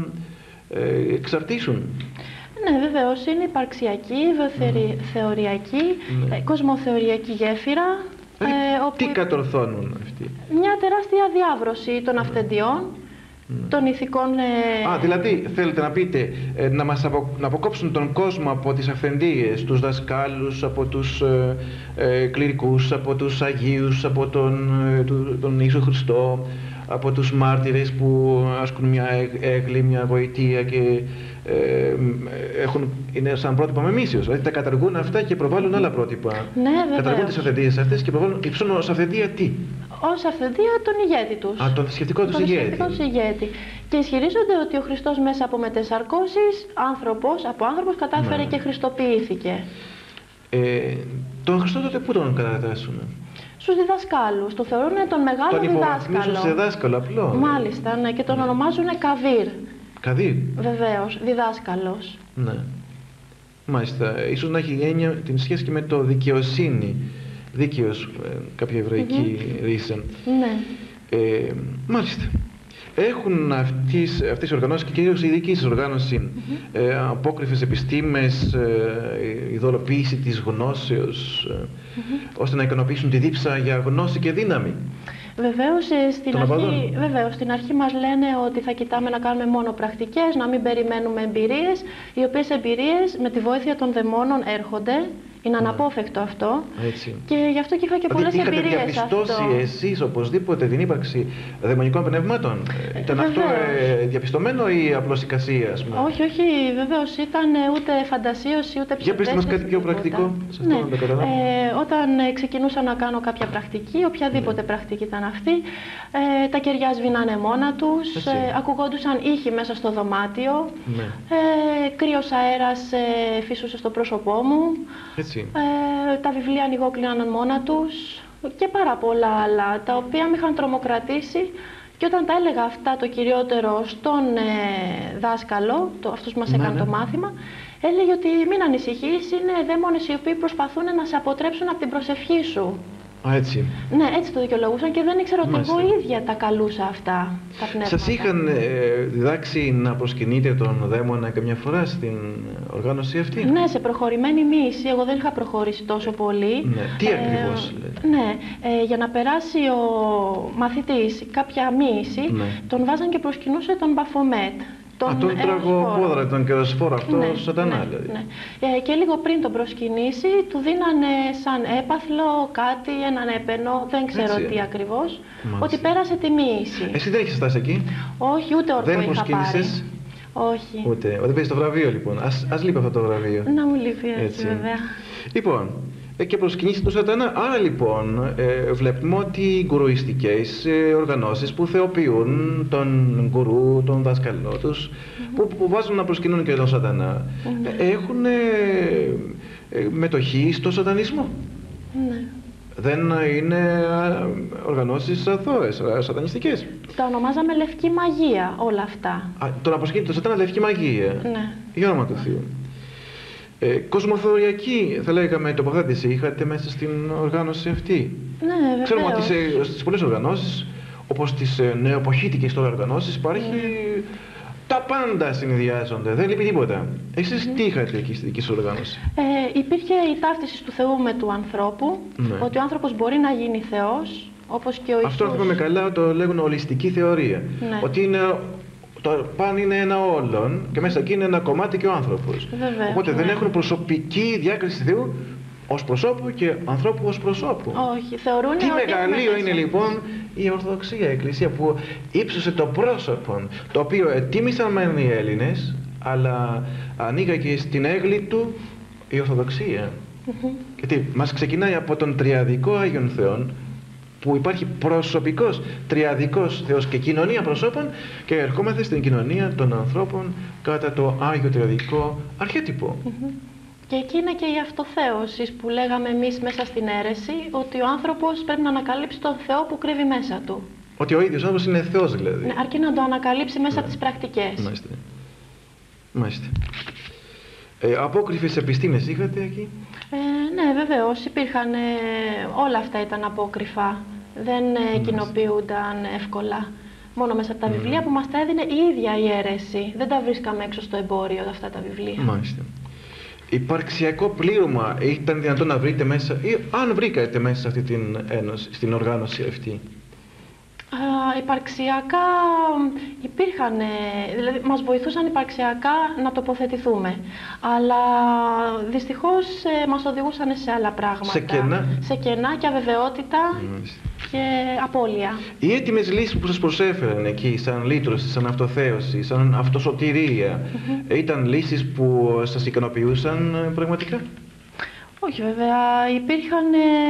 ε, εξαρτήσουν. Ναι, βεβαίως. Είναι υπαρξιακή, θεωριακή, mm. ε, κοσμοθεωριακή γέφυρα. Ε, ε, όπου τι κατορθώνουν αυτοί? Μια τεράστια διάβρωση των αυθεντιών, mm. των ηθικών... Ε... Α, δηλαδή θέλετε να πείτε ε, να μας απο, να αποκόψουν τον κόσμο από τις αυθεντίες, τους δασκάλους, από τους ε, ε, κληρικούς, από τους Αγίους, από τον, ε, τον, τον Ιησού Χριστό, από τους μάρτυρες που ασκούν μια έγκλη, μια βοητεία και ε, έχουν, είναι σαν πρότυπα με μίσιος. Δηλαδή τα καταργούν αυτά και προβάλλουν άλλα πρότυπα. Ναι, καταργούν τις αυθεντίες αυτές και προβάλλουν υψώνουν ως αυθεντία τι? Ως αυθεντία τον ηγέτη τους. Α, τον θρησκευτικό τους ηγέτη. Τον ηγέτη. Και ισχυρίζονται ότι ο Χριστός μέσα από μετεσαρκώσεις, άνθρωπος, από άνθρωπος κατάφερε ναι. και χριστοποιήθηκε. Ε, τον Χριστό τότε πού τον κατατάσσουν? Στους διδασκάλους. Το θεωρούν τον μεγάλο τον διδάσκαλο. Τον σε δάσκαλο απλό. Μάλιστα, ναι, και τον ναι. ονομάζουν Καβίρ. Καβίρ. Βεβαίως, διδάσκαλος. Ναι. Μάλιστα. Ίσως να έχει έννοια την σχέση και με το δικαιοσύνη. Δίκαιος, ε, κάποια εβραϊκή mm-hmm. ρίσα. Ναι. Ε, μάλιστα. Έχουν αυτές, αυτές οι οργανώσεις και κυρίως η δική σας οργάνωση mm-hmm. ε, απόκριφες επιστήμες, ε, ειδωλοποίηση της γνώσεως, ε, mm-hmm. ώστε να ικανοποιήσουν τη δίψα για γνώση και δύναμη. Βεβαίως στην, αρχή, βεβαίως, στην αρχή μας λένε ότι θα κοιτάμε να κάνουμε μόνο πρακτικές, να μην περιμένουμε εμπειρίες, οι οποίες εμπειρίες με τη βοήθεια των δαιμόνων έρχονται. Είναι αναπόφευκτο αυτό. Έτσι. Και γι' αυτό και είχα και πολλές δηλαδή, εμπειρίες. Είχατε διαπιστώσει εσείς οπωσδήποτε την ύπαρξη δαιμονικών πνευμάτων? Ε, ήταν αυτό ε, διαπιστωμένο ή απλώς εικασία, ας πούμε? Όχι, όχι, βεβαίως ήταν ούτε φαντασίωση ούτε ψευδέστηση. Για πετε μας κάτι πιο πρακτικό, σε αυτό ναι. να το καταλάβω. Ε, όταν ε, ξεκινούσα να κάνω κάποια πρακτική, οποιαδήποτε ναι. πρακτική ήταν αυτή, ε, τα κεριά σβήνανε μόνα τους, ε, ακουγόντουσαν ήχοι μέσα στο δωμάτιο, ναι. ε, κρύος αέρας ε, φύσουσε στο πρόσωπό μου. Ε, τα βιβλία ανοιγόκλειναν μόνα τους και πάρα πολλά άλλα, τα οποία με είχαν τρομοκρατήσει και όταν τα έλεγα αυτά το κυριότερο στον ε, δάσκαλο, το, αυτός που μας έκανε ναι, ναι. το μάθημα, έλεγε ότι μην ανησυχείς, είναι δαίμονες οι οποίοι προσπαθούν να σε αποτρέψουν από την προσευχή σου. Α, έτσι. Ναι, έτσι το δικαιολογούσαν και δεν ήξερα ότι εγώ ίδια τα καλούσα αυτά τα πνεύματα. Σας είχαν ε, διδάξει να προσκυνείτε τον δαίμονα καμιά φορά στην οργάνωση αυτή? Ναι, σε προχωρημένη μοίηση. Εγώ δεν είχα προχωρήσει τόσο πολύ. Ναι. Τι ε, ακριβώς λέτε? Ναι, ε, για να περάσει ο μαθητής κάποια μοίηση, ναι. τον βάζαν και προσκυνούσε τον Μπαφομέτ. Τον, Α, τον τραγωπόδρα, τον κεροσφόρο, αυτό ναι, σατανά ναι, δηλαδή. Ναι. Ε, και λίγο πριν τον προσκυνήσει, του δίνανε σαν έπαθλο κάτι, έναν έπαινο, δεν ξέρω Έτσι, τι ακριβώς, μάλιστα. ότι πέρασε τη μοίηση. Εσύ δεν έχεις φτάσει εκεί? Όχι, ούτε όρκο είχα πάρει. Όχι. Ούτε. Δεν παίζει το βραβείο λοιπόν. Ας, ας λείπει αυτό το βραβείο. Να μου λείπει έτσι, έτσι. Βέβαια. Λοιπόν, και προσκυνήσει τον Σατανά. Άρα λοιπόν ε, βλέπουμε ότι οι γκουρουιστικές ε, οργανώσεις που θεοποιούν τον γκουρού, τον δάσκαλό τους, mm-hmm. που, που βάζουν να προσκυνούν και τον Σατανά, mm-hmm. ε, έχουν ε, ε, μετοχή στο σατανισμό. Ναι. Δεν είναι οργανώσεις αθώες, σατανιστικές. Τα ονομάζαμε λευκή μαγεία όλα αυτά. Α, το να προσκύνει τον Σατανά λευκή μαγεία. Ναι. Για όνομα του Θεού. Ε, κοσμοθεωριακή, θα λέγαμε, τοποθέτηση είχατε μέσα στην οργάνωση αυτή. Ναι, βεβαίως. Ξέρουμε ότι σε, στις πολλές οργανώσεις, όπως τις ε, νεοποχίτικες τώρα οργανώσεις, υπάρχει... Ναι. Τα πάντα συνδυάζονται, δεν λείπει τίποτα. Εσείς mm-hmm. τι είχατε εκεί στη δική σας οργάνωση? Ε, υπήρχε η ταύτιση του Θεού με του ανθρώπου, ναι. ότι ο άνθρωπος μπορεί να γίνει Θεός, όπως και ο Ιησούς. Αυτό, αν θυμάμαι καλά, το λέγουν ολιστική θεωρία. Ναι. Ότι είναι... Το παν είναι ένα όλον και μέσα εκεί είναι ένα κομμάτι και ο άνθρωπος. Βεβαίως, Οπότε ναι. δεν έχουν προσωπική διάκριση Θεού ως προσώπου και ανθρώπου ως προσώπου. Όχι, θεωρούν Τι ότι μεγαλείο είναι λοιπόν η Ορθοδοξία, η Εκκλησία που ύψωσε το πρόσωπο, το οποίο ετίμησαν μεν οι Έλληνες, αλλά ανοίγαγε στην έγκλη του η Ορθοδοξία. Mm-hmm. Γιατί μας ξεκινάει από τον τριαδικό Άγιον Θεόν, που υπάρχει προσωπικός, τριαδικός Θεός και κοινωνία προσώπων, και ερχόμαστε στην κοινωνία των ανθρώπων κατά το Άγιο Τριαδικό αρχέτυπο. Mm-hmm. Και εκεί είναι και η αυτοθέωση που λέγαμε εμείς μέσα στην αίρεση, ότι ο άνθρωπος πρέπει να ανακαλύψει τον Θεό που κρύβει μέσα του. Ότι ο ίδιος άνθρωπος είναι Θεός δηλαδή. Ναι, αρκεί να το ανακαλύψει μέσα ναι. από τις πρακτικές. Μάλιστα. Μάλιστα. Ε, απόκριφες επιστήμες είχατε εκεί? Ε, ναι, βεβαίως. Υπήρχαν, ε, όλα αυτά ήταν απόκριφα. Δεν ε, κοινοποιούνταν εύκολα. Μόνο μέσα από τα βιβλία mm. που μας τα έδινε η ίδια η αίρεση. Δεν τα βρίσκαμε έξω στο εμπόριο αυτά τα βιβλία. Μάλιστα. Υπαρξιακό πλήρωμα ήταν δυνατόν να βρείτε μέσα, ή αν βρήκατε μέσα σε αυτή την ένωση, στην οργάνωση αυτή? Α, υπαρξιακά υπήρχαν, δηλαδή μας βοηθούσαν υπαρξιακά να τοποθετηθούμε, αλλά δυστυχώς ε, μας οδηγούσαν σε άλλα πράγματα. Σε κενά. Σε κενά και αβεβαιότητα mm. και απώλεια. Οι έτοιμες λύσεις που σας προσέφεραν εκεί, σαν λύτρωση, σαν αυτοθέωση, σαν αυτοσωτηρία, mm-hmm. ήταν λύσεις που σας ικανοποιούσαν πραγματικά? Όχι βέβαια, υπήρχαν,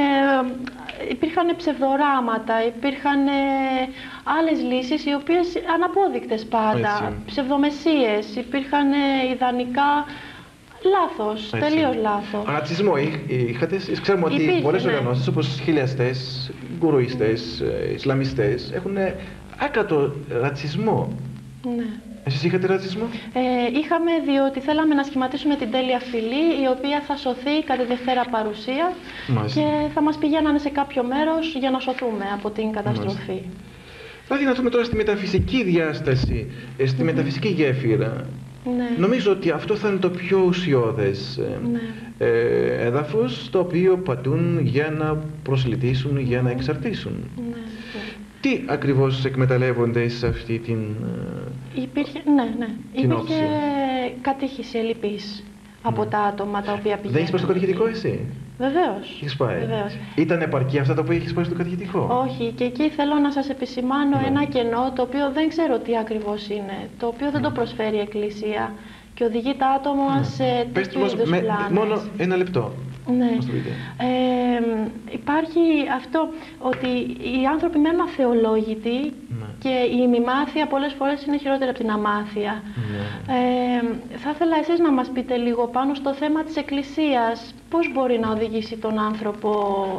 υπήρχαν ψευδοράματα, υπήρχαν άλλες λύσεις οι οποίες αναπόδεικτες πάντα, έτσι. Ψευδομεσίες, υπήρχαν ιδανικά λάθος, έτσι. Τελείως λάθος. Ρατσισμό είχατε, ξέρουμε ότι υπήρχε, πολλές ναι. οργανώσεις όπως χιλιαστές, γκουρουιστές, mm. Ισλαμιστές έχουν άκατο ρατσισμό. Ναι. Εσείς είχατε ρατσισμό? Ε, είχαμε, διότι θέλαμε να σχηματίσουμε την τέλεια φυλή, η οποία θα σωθεί κατά τη Δευτέρα Παρουσία. Μάλιστα. Και θα μας πηγαίνανε σε κάποιο μέρος για να σωθούμε από την καταστροφή. Δηλαδή να δούμε τώρα στη μεταφυσική διάσταση, στη mm-hmm. μεταφυσική γέφυρα. Ναι. Νομίζω ότι αυτό θα είναι το πιο ουσιώδες ναι. ε, έδαφος, το οποίο πατούν για να προσλητήσουν, για να εξαρτήσουν. Ναι. Τι ακριβώς εκμεταλλεύονται σε αυτή την Υπήρχε, ναι, ναι. την Υπήρχε όψη. Κατήχηση ελλειπής από mm. τα άτομα τα οποία πηγαίνουν. Δεν έχεις πάει στο κατηχητικό εσύ? Βεβαίως. Έχεις πάει. Βεβαίως. Ήταν επαρκή αυτά τα οποία έχεις πάει στο κατηχητικό? Όχι, και εκεί θέλω να σας επισημάνω ναι. ένα κενό το οποίο δεν ξέρω τι ακριβώς είναι, το οποίο δεν mm. το προσφέρει η Εκκλησία και οδηγεί τα άτομα mm. σε τέτοιου είδους πλάνες. Μόνο ένα λεπτό. Ναι. Ε, υπάρχει αυτό ότι οι άνθρωποι μένουν αθεολόγητοι ναι. και η ημιμάθεια πολλές φορές είναι χειρότερη από την αμάθεια. Ναι. Ε, θα ήθελα εσείς να μας πείτε λίγο πάνω στο θέμα της Εκκλησίας. Πώς μπορεί να οδηγήσει τον άνθρωπο?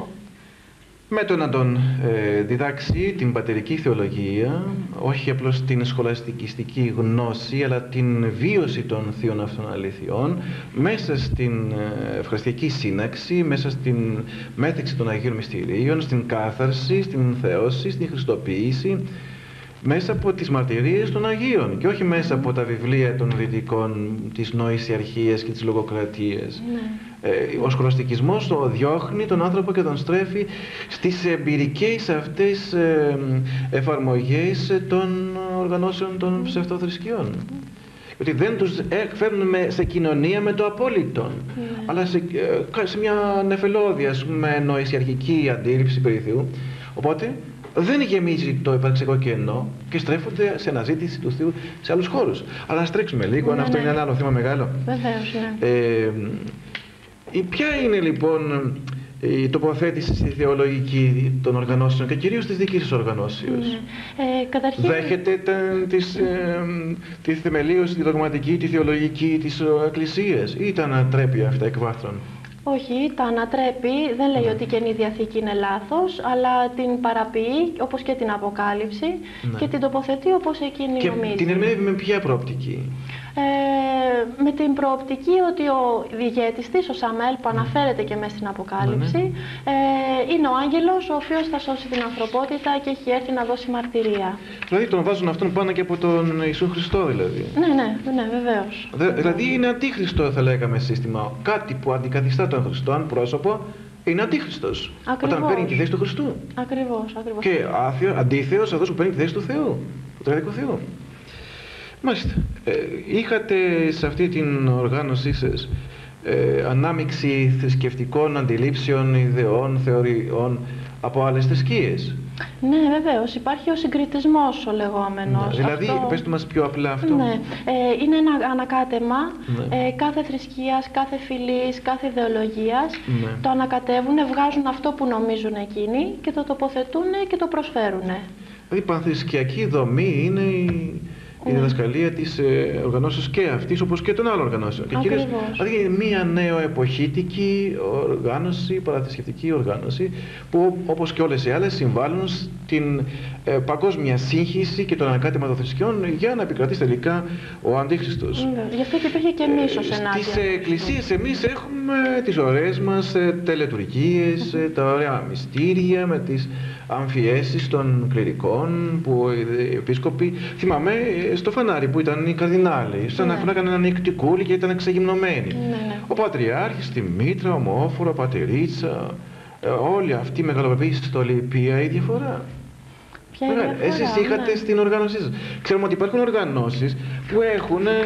Με το να τον ε, διδάξει την πατερική θεολογία, όχι απλώς την σχολαστικιστική γνώση, αλλά την βίωση των θείων αυτών αληθιών, μέσα στην ε, ευχαριστιακή σύναξη, μέσα στην μέθηξη των Αγίων Μυστηρίων, στην κάθαρση, στην θεώση, στην χριστοποίηση, μέσα από τις μαρτυρίες των Αγίων και όχι μέσα από τα βιβλία των δυτικών, της νοησιαρχίας και της λογοκρατίας. Ναι. Ε, ο σχολαστικισμός το διώχνει τον άνθρωπο και τον στρέφει στις εμπειρικές αυτές ε, εφαρμογές των οργανώσεων των ψευτοθρησκειών. Ότι δεν τους φέρνουν σε κοινωνία με το απόλυτο, ναι. αλλά σε, σε μια νεφελώδη, ας πούμε, νοησιαρχική αντίληψη περί Θεού. Οπότε δεν γεμίζει το υπαρξιακό κενό και στρέφονται σε αναζήτηση του Θεού σε άλλους χώρους. Αλλά ας τρέξουμε λίγο, ναι, αν αυτό ναι. είναι ένα άλλο θέμα μεγάλο. Βεβαίως, ναι. Ε, ποια είναι λοιπόν η τοποθέτηση στη θεολογική των οργανώσεων και κυρίως της δικής της οργανώσεως? Ναι. Ε, καταρχήν... Δέχεται τα, τις, ε, τη θεμελίωση, τη δογματική, τη θεολογική της Εκκλησίας ή τα ανατρέπει αυτά εκ βάθρων? Όχι, τα ανατρέπει, δεν λέει Ναι. ότι η Καινή Διαθήκη είναι λάθος, αλλά την παραποιεί, όπως και την Αποκάλυψη, Ναι. και την τοποθετεί όπως εκείνη Και νομίζει. την ερμηνεύει με ποια προοπτική? Ε, με την προοπτική ότι ο ηγέτης της, ο Σαμουέλ, που αναφέρεται και μέσα στην Αποκάλυψη, Ναι, ναι. ε, είναι ο άγγελος ο οποίος θα σώσει την ανθρωπότητα και έχει έρθει να δώσει μαρτυρία. Δηλαδή τον βάζουν αυτόν πάνω και από τον Ιησού Χριστό δηλαδή. Ναι, ναι, ναι, βεβαίως. Δε, δηλαδή είναι αντίχριστο, θα λέγαμε, σύστημα. Κάτι που αντικαθιστά τον Χριστό, αν πρόσωπο, είναι αντίχριστος. Ακριβώς. Όταν παίρνει τη θέση του Χριστού. Ακριβώς, ακριβώς. Και άθεο, αντίθεος αυτός που παίρνει τη θέση του Θεού, του τραδικού Θεού. Μάλιστα. Ε, είχατε σε αυτή την οργάνωσή σας ε, ανάμειξη θρησκευτικών αντιλήψεων, ιδεών, θεωριών από άλλες θρησκείες? Ναι, βεβαίως. Υπάρχει ο συγκριτισμός ο λεγόμενος. Ναι, δηλαδή, αυτό... πες του μας πιο απλά αυτό. Ναι. Ε, είναι ένα ανακάτεμα Ναι. ε, κάθε θρησκείας, κάθε φυλής, κάθε ιδεολογίας. Ναι. Το ανακατεύουν, βγάζουν αυτό που νομίζουν εκείνοι και το τοποθετούν και το προσφέρουν. Δηλαδή η πανθρησκειακή δομή είναι η, η Ναι. διδασκαλία της ε, οργανώσεως και αυτής, όπως και των άλλων οργανώσεων. Και κυρίως, Ακριβώς. δηλαδή μια νεοεποχήτικη οργάνωση, παραθρησκευτική οργάνωση, που όπως και όλες οι άλλες συμβάλλουν στην ε, παγκόσμια σύγχυση και τον ανακάτεμα των θρησκειών για να επικρατήσει τελικά ο Αντίχριστος. Ναι. Γι' αυτό και υπήρχε και μίσος ενάντια. Στις εκκλησίες εμείς έχουμε τις ωραίες μας ε, τελετουργίες, ε, τα ωραία μυστήρια με τις αμφιέσεις των κληρικών που οι επίσκοποι, θυμάμαι ε, στο φανάρι που ήταν οι καρδινάλοι, σαν Ναι. να φωνάκανε ένα νικτικούλι και ήταν ξεγυμνωμένοι. Ναι, ναι. Ο Πατριάρχης, τη Μήτρα, ομόφορο, Πατερίτσα, ε, όλοι αυτοί οι μεγαλοπρεπείς στολοί, ποια η διαφορά? Ποια είναι η Μεγάλη. διαφορά? Εσείς είχατε Ναι. στην οργάνωσή σας. Ξέρουμε ότι υπάρχουν οργανώσεις που έχουν ε,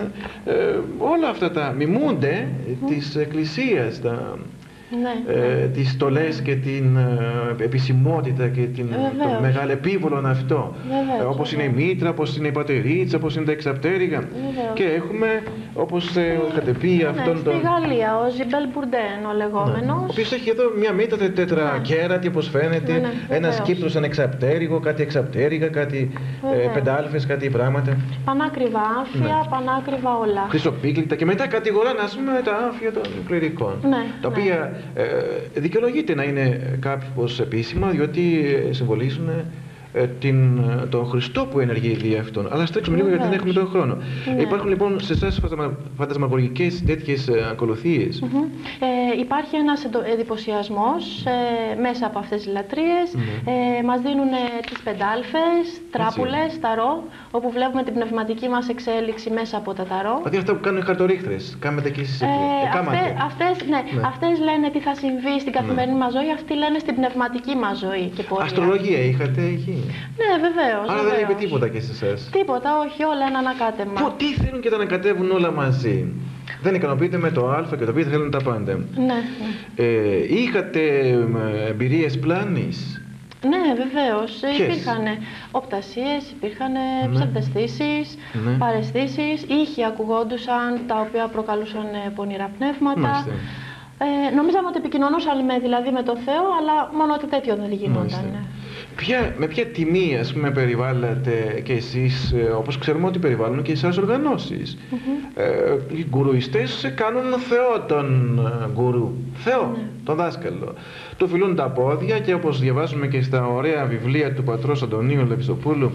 ε, όλα αυτά τα μιμούνται Mm. της Εκκλησίας, τα, Ναι, ε, ναι. τις στολές και την ε, επισημότητα και την, Βεβαίως. το μεγάλο επίβολον αυτό. Βεβαίως, Ε, όπως είναι η βεβαίως. Μήτρα, όπως είναι η Πατερίτσα, όπως είναι τα εξαπτέρυγα. Βεβαίως. Και έχουμε, όπως ε, είχατε πει, Ναι, αυτόν τον... στη Γαλλία, ο Ζιμπέλ Μπουρντέν, ο λεγόμενος. Ο οποίος έχει εδώ μια μύτα τε- τετρακέρατη, όπως φαίνεται, Ναι, ναι, ένα βεβαίως. σκύπτρο σαν εξαπτέρυγο, κάτι εξαπτέρυγα, κάτι ε, Βεβαίως. πεντάλφες, κάτι πράγματα. Πανάκριβα άφια, Ναι. πανάκριβα όλα. Χρυσοπίκλητα και μετά κατηγοράνε, ας πούμε, τα άφια των κληρικών. Ναι, Τα ναι. οποία ε, δικαιολογείται να είναι κάπως επίσημα, διότι ε, συμβολίζουν ε, την, ε, τον Χριστό που ενεργεί δι' αυτόν. Αλλά στρέξουμε λίγο γιατί δεν έχουμε τον χρόνο. Ναι. Υπάρχουν λοιπόν σε εσάς φαντασμα, φαντασμαγωγικές τέτοιες ε, ακολουθίες. Μμμ. Ε, υπάρχει ένας εντο- εντυπωσιασμός ε, μέσα από αυτές τις λατρείες. Ναι. Ε, μας δίνουν ε, τις πεντάλφες, τράπουλες, ταρό, όπου βλέπουμε την πνευματική μας εξέλιξη μέσα από τα ταρό. Δηλαδή αυτά που κάνουν οι χαρτορίχτρες, κάνετε και εσείς Ε, εκεί. Ε, αυτές, κάματε. αυτές, ναι, Ναι. αυτές λένε τι θα συμβεί στην καθημερινή μας ζωή, αυτοί λένε στην πνευματική μας ζωή και πορεία. Αστρολογία είχατε εκεί. Ναι, βεβαίως. Άρα δεν βεβαίως. είπε τίποτα και σε εσάς. Τίποτα, όχι, όλα ένα ανακάτεμα. Πού, τι θέλουν και τα ανακατεύουν όλα μαζί. Δεν ικανοποιείται με το Α και το Β, θέλουν τα πάντα. Ναι, ναι. Ε, είχατε ε, εμπειρίες πλάνης? Ναι, βεβαίως. Ποιες? Υπήρχαν οπτασίες, υπήρχαν Ναι. ψευδαισθήσεις, Ναι. παραισθήσεις, ήχοι ακουγόντουσαν τα οποία προκαλούσαν ε, πονηρά πνεύματα. Μάλιστα. Ε, νομίζαμε ότι επικοινωνούσαν με, δηλαδή με το Θεό, αλλά μόνο ότι τέτοιο δεν γινόταν. Μάλιστα. Ποια, με ποια τιμή, ας πούμε, περιβάλλατε και εσείς, ε, όπως ξέρουμε ότι περιβάλλουν και εσάς οργανώσεις. Mm-hmm. Ε, οι γκουρουιστές κάνουν Θεό τον ε, γκουρού, Θεό, Ναι. τον δάσκαλο. Του φιλούν τα πόδια και όπως διαβάζουμε και στα ωραία βιβλία του πατρός Αντωνίου Λεβιστοπούλου,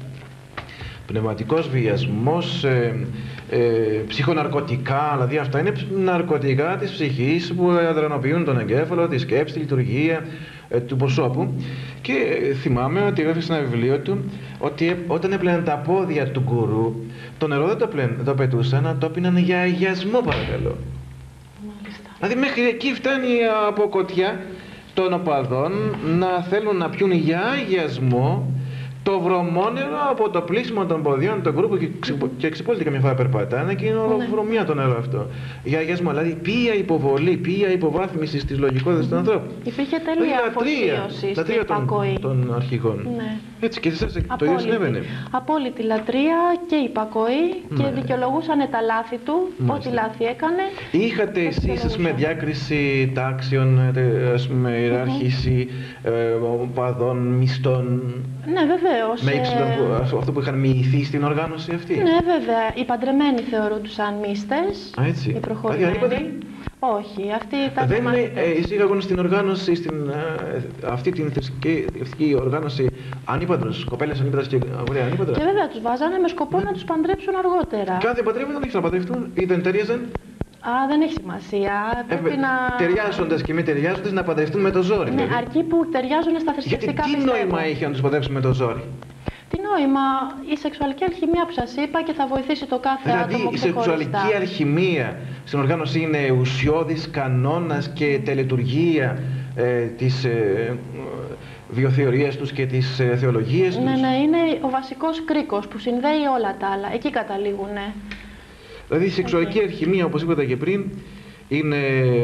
πνευματικός βιασμός, ε, ε, ψυχοναρκωτικά, δηλαδή αυτά είναι ναρκωτικά της ψυχής που αδρανοποιούν τον εγκέφαλο, τη σκέψη, τη λειτουργία ε, του προσώπου. Και ε, θυμάμαι ότι έγραφε σε ένα βιβλίο του ότι ε, όταν έπλαιναν τα πόδια του γκουρού, το νερό δεν το, πλέν, το πετούσαν, το πίνανε για αγιασμό, παρακαλώ. Μάλιστα. Δηλαδή μέχρι εκεί φτάνει η αποκοτιά των οπαδών να θέλουν να πιούν για αγιασμό το βρωμόνερο από το πλήσιμο των ποδιών, τον κρούπο και, και ξυπόλυτε καμιά φορά περπατάνε και είναι όλο βρωμιά το νερό αυτό. Για αγιασμό, δηλαδή ποια υποβολή, ποια υποβάθμιση στις λογικότητες του ανθρώπου. Υπήρχε τέλεια αφοσίωση στην υπακοή των αρχηγών. Ναι. Έτσι και σε εσάς το ίδιο συνέβαινε. Απόλυτη λατρεία και υπακοή ναι. και δικαιολογούσαν τα λάθη του, ό,τι λάθη έκανε. Είχατε εσείς με διάκριση τάξεων, ας πούμε, ιεράρχηση mm-hmm. ε, οπαδών, μισθών. Ναι, βεβαίως. Με ήξεραν ε... αυτό που είχαν μοιηθεί στην οργάνωση αυτή. Ναι, βέβαια. Οι παντρεμένοι θεωρούνταν μίστες. Α, έτσι. Οι προχωρημένοι. Όχι, αυτοί ήταν. Δεν ε, εισήγαγαν στην οργάνωση, στην, ε, αυτή την θρησκευτική οργάνωση ανήπαντρος, κοπέλες ανήπαντρες και αγόρια ανήπαντρα. Και βέβαια τους βάζανε με σκοπό ναι. να τους παντρέψουν αργότερα. Και αν δεν παντρεύονταν, δεν ήθελαν να παντρευτούν ή δεν ταιριάζαν. Α, δεν έχει σημασία. Πρέπει ε, να. Ταιριάζοντας και μη ταιριάζοντας να παντρευτούν με το ζόρι. Ναι, δηλαδή. Αρκεί που ταιριάζουν στα θρησκευτικά πιστεύω. Γιατί τι νόημα έχει να τους παντρέψουν με το ζόρι. Τι νόημα, η σεξουαλική αλχημία που σας είπα και θα βοηθήσει το κάθε δηλαδή, άτομο ξεχωριστά. Δηλαδή η σεξουαλική αλχημία στην οργάνωση είναι ουσιώδης κανόνας και τελετουργία ε, της ε, βιοθεωρίας τους και της ε, θεολογίας τους. Ναι, ναι, είναι ο βασικός κρίκος που συνδέει όλα τα άλλα. Εκεί καταλήγουνε. Δηλαδή η σεξουαλική okay. αλχημία, όπως είπατε και πριν, είναι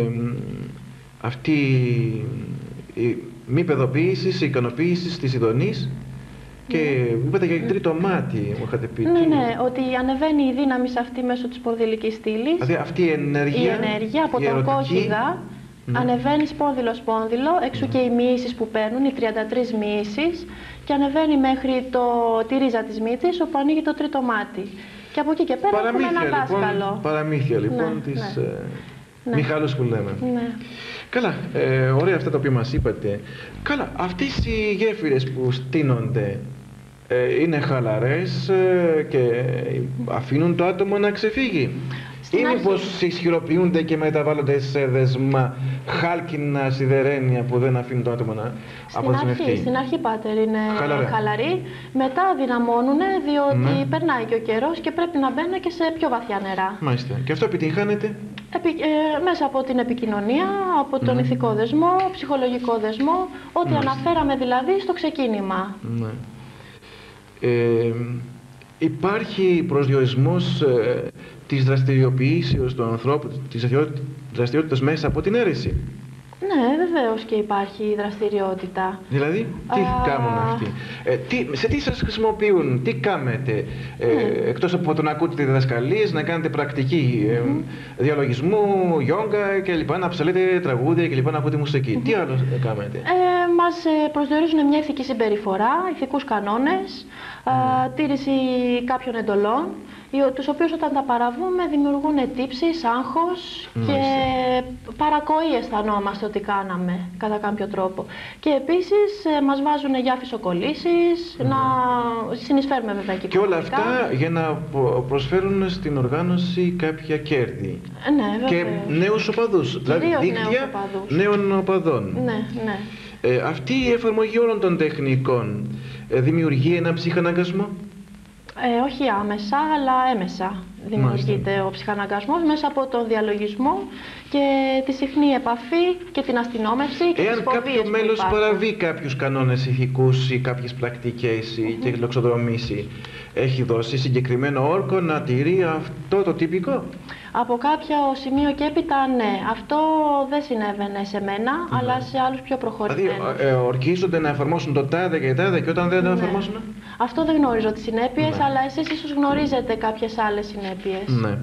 αυτή η μη παιδοποίηση, η ικανοποίηση της ειδονής. Και είπατε για τρίτο μάτι, μου είχατε πει. Ναι, ναι, ότι ανεβαίνει η δύναμη σε αυτή μέσω της πορδιλικής στήλης. Δηλαδή αυτή η ενέργεια, η ενέργεια από η τον ερωτική, κόχιδα, ναι. ανεβαίνει σπόνδυλο-σπόνδυλο, εξού ναι. και οι μοίησεις που παίρνουν, οι τριάντα τρεις μοίησεις, και ανεβαίνει μέχρι το, τη ρίζα της μύτης, όπου ανοίγει το τρίτο μάτι. Και από εκεί και πέρα παραμύθια, έχουμε ένα λοιπόν, δάσκαλο. Παραμύθια λοιπόν ναι, της ναι. Ε, ναι. Μιχάλος που λέμε. Ναι. Καλά, ε, ωραία αυτά τα οποία μας είπατε. Καλά, αυτές οι γέφυρες που στείνονται, είναι χαλαρές και αφήνουν το άτομο να ξεφύγει. Στην ή μήπως ισχυροποιούνται και μεταβάλλονται σε δεσμά χάλκινα σιδερένια που δεν αφήνουν το άτομο να αποδεσμευτεί. Στην αρχή, πάτερ, είναι Χαλαρέ. χαλαροί, μετά δυναμώνουν διότι ναι. περνάει και ο καιρός και πρέπει να μπαίνουν και σε πιο βαθιά νερά. Μάλιστα. Και αυτό επιτυγχάνεται? Επι, ε, μέσα από την επικοινωνία, από τον mm. ηθικό δεσμό, ψυχολογικό δεσμό, ό,τι Μάλιστα. αναφέραμε δηλαδή στο ξεκίνημα. Ναι. Ε, υπάρχει προσδιορισμός ε, της δραστηριοποιήσεως του ανθρώπου, της δραστηριότητας μέσα από την αίρεση. Ναι, βεβαίως και υπάρχει η δραστηριότητα. Δηλαδή, τι Α... κάνουν αυτοί, ε, τι, σε τι σας χρησιμοποιούν, τι κάνετε, ε, ναι. εκτός από το να ακούτε τις διδασκαλίες, να κάνετε πρακτική ε, mm. διαλογισμού, γιόγκα κλπ, να ψαλείτε τραγούδια κλπ, να ακούτε μουσική. Mm. Τι άλλο κάνετε? Ε, μας προσδιορίζουν μια ηθική συμπεριφορά, ηθικούς κανόνες, mm. α, τήρηση κάποιων εντολών, τους οποίους όταν τα παραβούμε δημιουργούν τύψεις, άγχος mm. και παρακοή αισθανόμαστε ότι κάναμε κατά κάποιο τρόπο. Και επίσης ε, μας βάζουν για φυσοκολλήσεις, mm. να συνεισφέρουμε βέβαια και Και όλα αυτά για να προσφέρουν στην οργάνωση κάποια κέρδη. Ναι, και νέους οπαδούς, δηλαδή δίκτυα νέων οπαδών. Ναι, ναι. Ε, αυτή η εφαρμογή όλων των τεχνικών ε, δημιουργεί ένα ψυχαναγκασμό? Ε, όχι άμεσα, αλλά έμεσα δημιουργείται Μάλιστα. ο ψυχαναγκασμός μέσα από τον διαλογισμό και τη συχνή επαφή και την αστυνόμευση και Εάν τις φοβίες κάποιο μέλος παραβεί κάποιους κανόνες ηθικούς ή κάποιες πρακτικές ή mm-hmm. και λοξοδρομήσει, έχει δώσει συγκεκριμένο όρκο να τηρεί αυτό το τυπικό? Από κάποιο σημείο και έπειτα, ναι. Αυτό δεν συνέβαινε σε μένα, mm. αλλά σε άλλους πιο προχωρημένους. Δηλαδή, ε, ορκίζονται να εφαρμόσουν το τάδε και τάδε και όταν δεν ναι. το εφαρμόσουν? Αυτό δεν γνωρίζω τις συνέπειες, ναι. αλλά εσείς ίσως γνωρίζετε κάποιες άλλες συνέπειες. Ναι.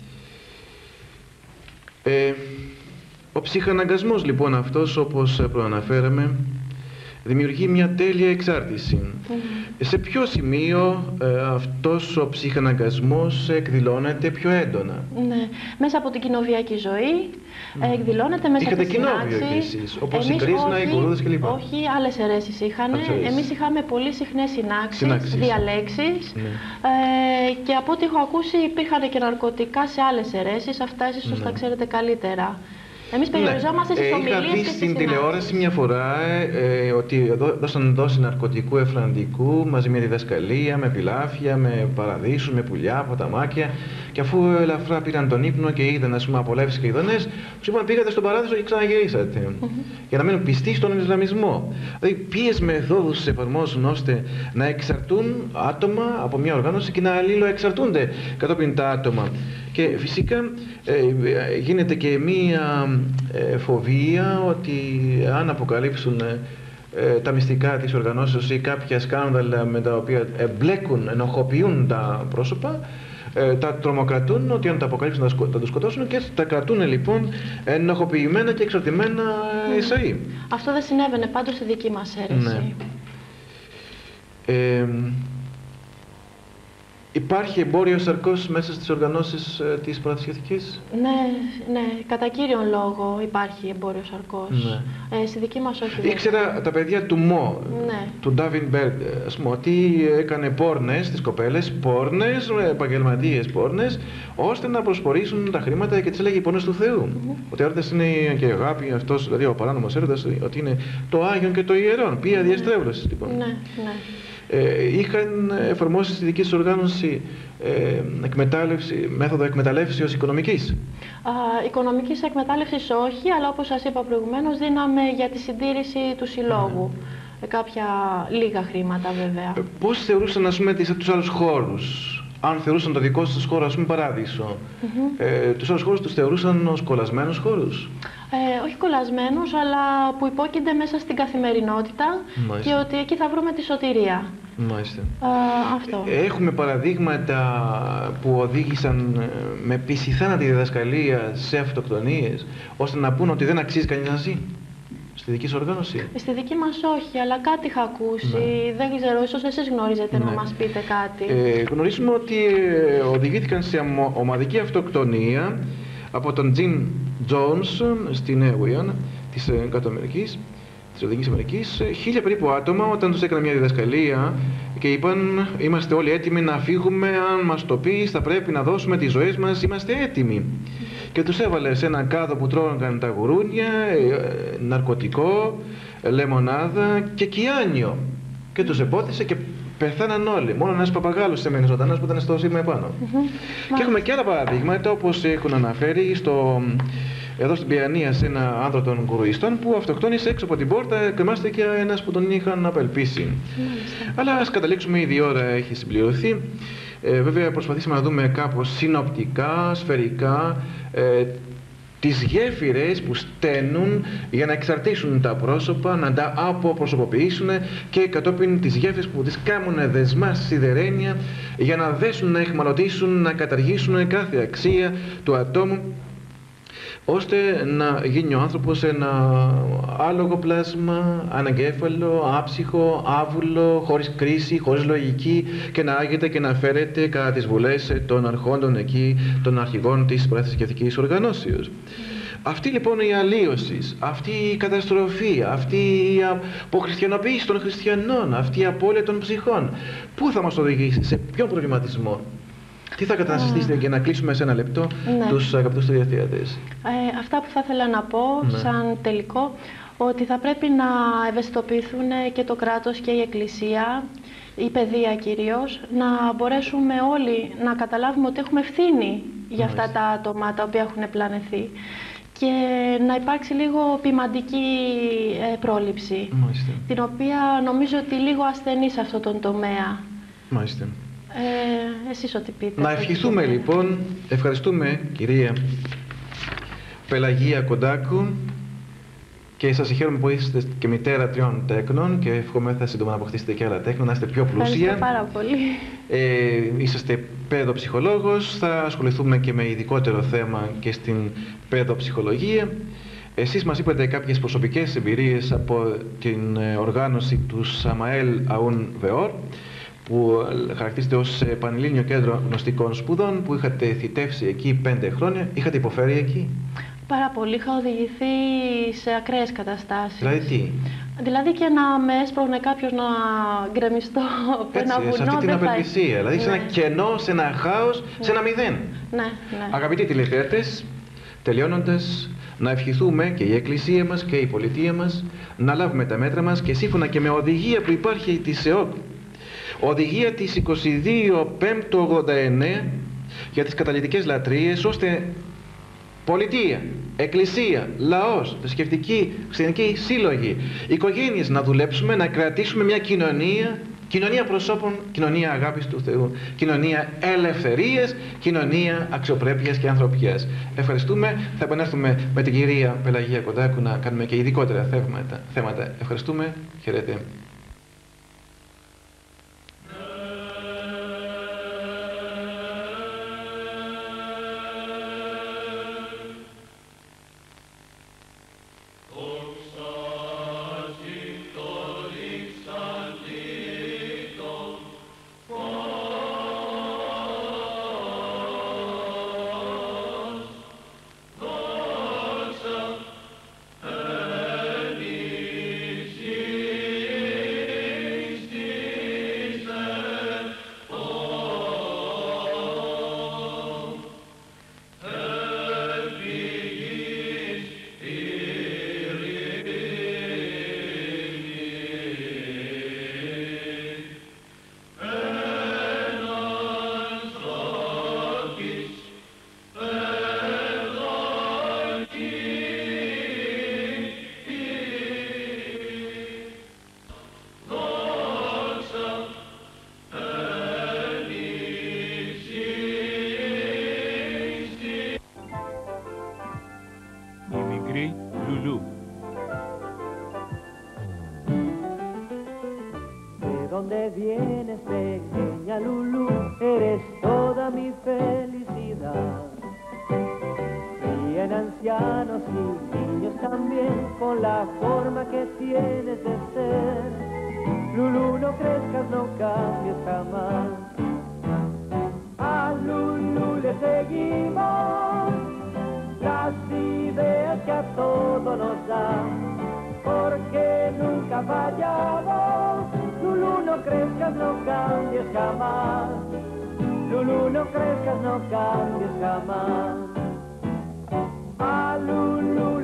Ε, ο ψυχαναγκασμός, λοιπόν, αυτός, όπως προαναφέραμε, δημιουργεί μια τέλεια εξάρτηση. Mm. Σε ποιο σημείο ε, αυτός ο ψυχαναγκασμός εκδηλώνεται πιο έντονα? Ναι. Μέσα από την κοινοβιακή ζωή, mm. εκδηλώνεται μέσα από τις συνάξεις. Είχατε κοινόβιο κι εσείς, όπως η Κρίσνα, οι Κουρούδες κλπ. Όχι, άλλες αιρέσεις είχαν. Εμείς είχαμε πολύ συχνές συνάξεις, συνάξεις. διαλέξεις. Ναι. Ε, και από ό,τι έχω ακούσει υπήρχαν και ναρκωτικά σε άλλες αιρέσεις. Αυτά εσείς ναι. τα ξέρετε καλύτερα. Εμείς περιοριζόμαστε στις ναι. ομιλίες Είχα και δει στις στην συνάντησεις. τηλεόραση μια φορά ε, ε, ότι δώσαν δόση ναρκωτικού εφραντικού μαζί με διδασκαλία, με πιλάφια, με παραδείσους, με πουλιά, ποταμάκια. Και αφού ελαφρά πήραν τον ύπνο και είδαν, ας πούμε, απολαύσεις και ειδονές, τους είπαν πήγατε στον παράδεισο και ξαναγυρίσατε. Mm-hmm. Για να μείνουν πιστοί στον Ισλαμισμό. Δηλαδή, ποιες μεθόδους εφαρμόζουν ώστε να εξαρτούν άτομα από μια οργάνωση και να αλληλοεξαρτούνται κατόπιν τα άτομα. Και φυσικά ε, γίνεται και μία ε, φοβία ότι αν αποκαλύψουν ε, τα μυστικά της οργανώσεως ή κάποια σκάνδαλα με τα οποία εμπλέκουν, ενοχοποιούν τα πρόσωπα, ε, τα τρομοκρατούν, ότι αν τα αποκαλύψουν θα, θα τους σκοτώσουν και τα κρατούν λοιπόν ενοχοποιημένα και εξαρτημένα mm. εσαΐ. Αυτό δεν συνέβαινε πάντως στη δική μας αίρεση. Ναι. Ε, Υπάρχει εμπόριο σαρκός μέσα στις οργανώσεις ε, της προθεσιωτικής? Ναι, ναι, κατά κύριον λόγο υπάρχει εμπόριο σαρκός. Ναι. Ε, στη δική μας όχι. Ήξερα τα παιδιά του Μο, ναι. του Ντάβιν Μπέργκ, ας πούμε, ότι έκανε πόρνες στις κοπέλες, πόρνες, επαγγελματίες πόρνες, ώστε να προσπορήσουν τα χρήματα και τις έλεγε οι πόρνες του Θεού. Mm-hmm. Ότι έρωτας είναι και η αγάπη, αυτός, δηλαδή ο παράνομος έρωτας, ότι είναι το Άγιον και το Ιερόν, ποια mm-hmm. διαστρέβλωση λοιπόν. Ναι, ναι. Ε, είχαν εφαρμόσει στη δική τους οργάνωση ε, εκμετάλλευση, μέθοδο εκμεταλλεύσεως οικονομικής? Α, οικονομικής εκμετάλλευσης όχι, αλλά όπως σας είπα προηγουμένως δίναμε για τη συντήρηση του συλλόγου. Mm. Κάποια λίγα χρήματα βέβαια. Ε, πώς θεωρούσαν, ας πούμε, τους άλλους χώρους? Αν θεωρούσαν το δικό σας χώρο, ας πούμε, παράδεισο, mm-hmm. ε, τους άλλους χώρους τους θεωρούσαν ως κολλασμένους χώρους? Ε, όχι κολλασμένους, αλλά που υπόκεινται μέσα στην καθημερινότητα. Μάλιστα. Και ότι εκεί θα βρούμε τη σωτηρία. Μάλιστα. Ε, αυτό. Έχουμε παραδείγματα που οδήγησαν με πισιθάνατη διδασκαλία σε αυτοκτονίες, ώστε να πούν ότι δεν αξίζει κανείς να ζει? Στη δική σου οργάνωση? Στη δική μας όχι, αλλά κάτι είχα ακούσει. Ναι. Δεν ξέρω, ίσως εσείς γνωρίζετε, ναι. να μας πείτε κάτι. Ε, γνωρίζουμε ότι οδηγήθηκαν σε ομαδική αυτοκτονία από τον Τζιν Τζόνς στη Νέα Γουιάννα της Κάτω Αμερικής, της Οδικής Αμερικής, χίλια περίπου άτομα, όταν τους έκανα μια διδασκαλία και είπαν είμαστε όλοι έτοιμοι να φύγουμε, αν μας το πεις θα πρέπει να δώσουμε τις ζωές μας, είμαστε έτοιμοι. Και τους έβαλε σε έναν κάδο που τρώγαν τα γουρούνια, ναρκωτικό, λεμονάδα και κιάνιο. Και τους επόθησε και πεθάναν όλοι. Μόνο ένας παπαγάλος έμενε ζωντανός που ήταν στο σήμα επάνω. Mm-hmm. Και έχουμε και άλλα παραδείγματα, όπως έχουν αναφέρει στο, εδώ στην Πιανία σε ένα άνδρο των κουρουιστών που αυτοκτόνησε έξω από την πόρτα, κρεμάστηκε ένας που τον είχαν απελπίσει. Mm-hmm. Αλλά ας καταλήξουμε, ήδη η ώρα έχει συμπληρωθεί. Ε, βέβαια προσπαθήσαμε να δούμε κάπως συνοπτικά, σφαιρικά, ε, τις γέφυρες που στένουν για να εξαρτήσουν τα πρόσωπα, να τα αποπροσωποποιήσουν και κατόπιν τις γέφυρες που τις κάνουν δεσμά σιδερένια για να δέσουν, να εχμαλωτήσουν, να καταργήσουν κάθε αξία του ατόμου, ώστε να γίνει ο άνθρωπος ένα άλογο πλάσμα, αναγκέφαλο, άψυχο, άβουλο, χωρίς κρίση, χωρίς λογική και να άγεται και να φέρεται κατά τις βουλές των αρχόντων εκεί, των αρχηγών της προθεσιωτικής οργανώσεως. Αυτή λοιπόν η αλλίωση, αυτή η καταστροφή, αυτή η αποχριστιανοποίηση των χριστιανών, αυτή η απώλεια των ψυχών, πού θα μας οδηγήσει, σε ποιον προβληματισμό? Τι θα κατανασυστήσετε για να κλείσουμε σε ένα λεπτό, ναι, τους αγαπητούς τηλεθεατές? Ε, αυτά που θα ήθελα να πω, ναι, σαν τελικό, ότι θα πρέπει να ευαισθητοποιηθούν και το κράτος και η Εκκλησία, η παιδεία κυρίως, να μπορέσουμε όλοι να καταλάβουμε ότι έχουμε ευθύνη για αυτά τα άτομα τα οποία έχουν πλανεθεί και να υπάρξει λίγο ποιμαντική ε, πρόληψη, Μάλιστα. την οποία νομίζω ότι λίγο ασθενεί σε αυτόν τον τομέα. Μάλιστα. Ε, εσείς ό,τι πείτε. Να ευχηθούμε λοιπόν, ευχαριστούμε κυρία Πελαγία Κοντάκου και σας χαίρομαι που είστε και μητέρα τριών τέκνων και εύχομαι σύντομα να αποκτήσετε και άλλα τέκνα, να είστε πιο πλούσια. Ευχαριστώ πάρα πολύ. Ε, είσαστε παιδοψυχολόγος, θα ασχοληθούμε και με ειδικότερο θέμα και στην παιδοψυχολογία. Εσείς μας είπατε κάποιες προσωπικές εμπειρίες από την οργάνωση του Σαμαέλ Αούν Βεόρ, που χαρακτηρίζεται ως Πανελλήνιο Κέντρο Γνωστικών Σπουδών, που είχατε θητεύσει εκεί πέντε χρόνια. Είχατε υποφέρει εκεί? Πάρα πολύ. Είχα οδηγηθεί σε ακραίες καταστάσεις. Δηλαδή τι? Δηλαδή και να με έσπρωχνε κάποιος να γκρεμιστώ από ένα βουνό. Σε αυτή την απελπισία, δηλαδή ναι, σε ένα κενό, σε ένα χάος, ναι, σε ένα μηδέν. Ναι, ναι. Αγαπητοί τηλεθεατές, τελειώνοντας, Να ευχηθούμε και η Εκκλησία μας και η πολιτεία μας να λάβουμε τα μέτρα μας και σύμφωνα και με οδηγία που υπάρχει της ΕΟΚ, οδηγία της είκοσι δύο πέμπτου ογδόντα εννέα για τις καταλυτικές λατρείες, ώστε πολιτεία, εκκλησία, λαός, θρησκευτικοί, χριστιανικοί σύλλογοι, οικογένειες να δουλέψουμε, να κρατήσουμε μια κοινωνία, κοινωνία προσώπων, κοινωνία αγάπης του Θεού, κοινωνία ελευθερίας, κοινωνία αξιοπρέπειας και ανθρωπιάς. Ευχαριστούμε. Θα επανέλθουμε με την κυρία Πελαγία Κοντάκου να κάνουμε και ειδικότερα θέματα. θέματα. Ευχαριστούμε. Χαιρέτε.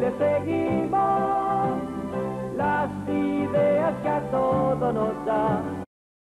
Las ideas que a todos nos da.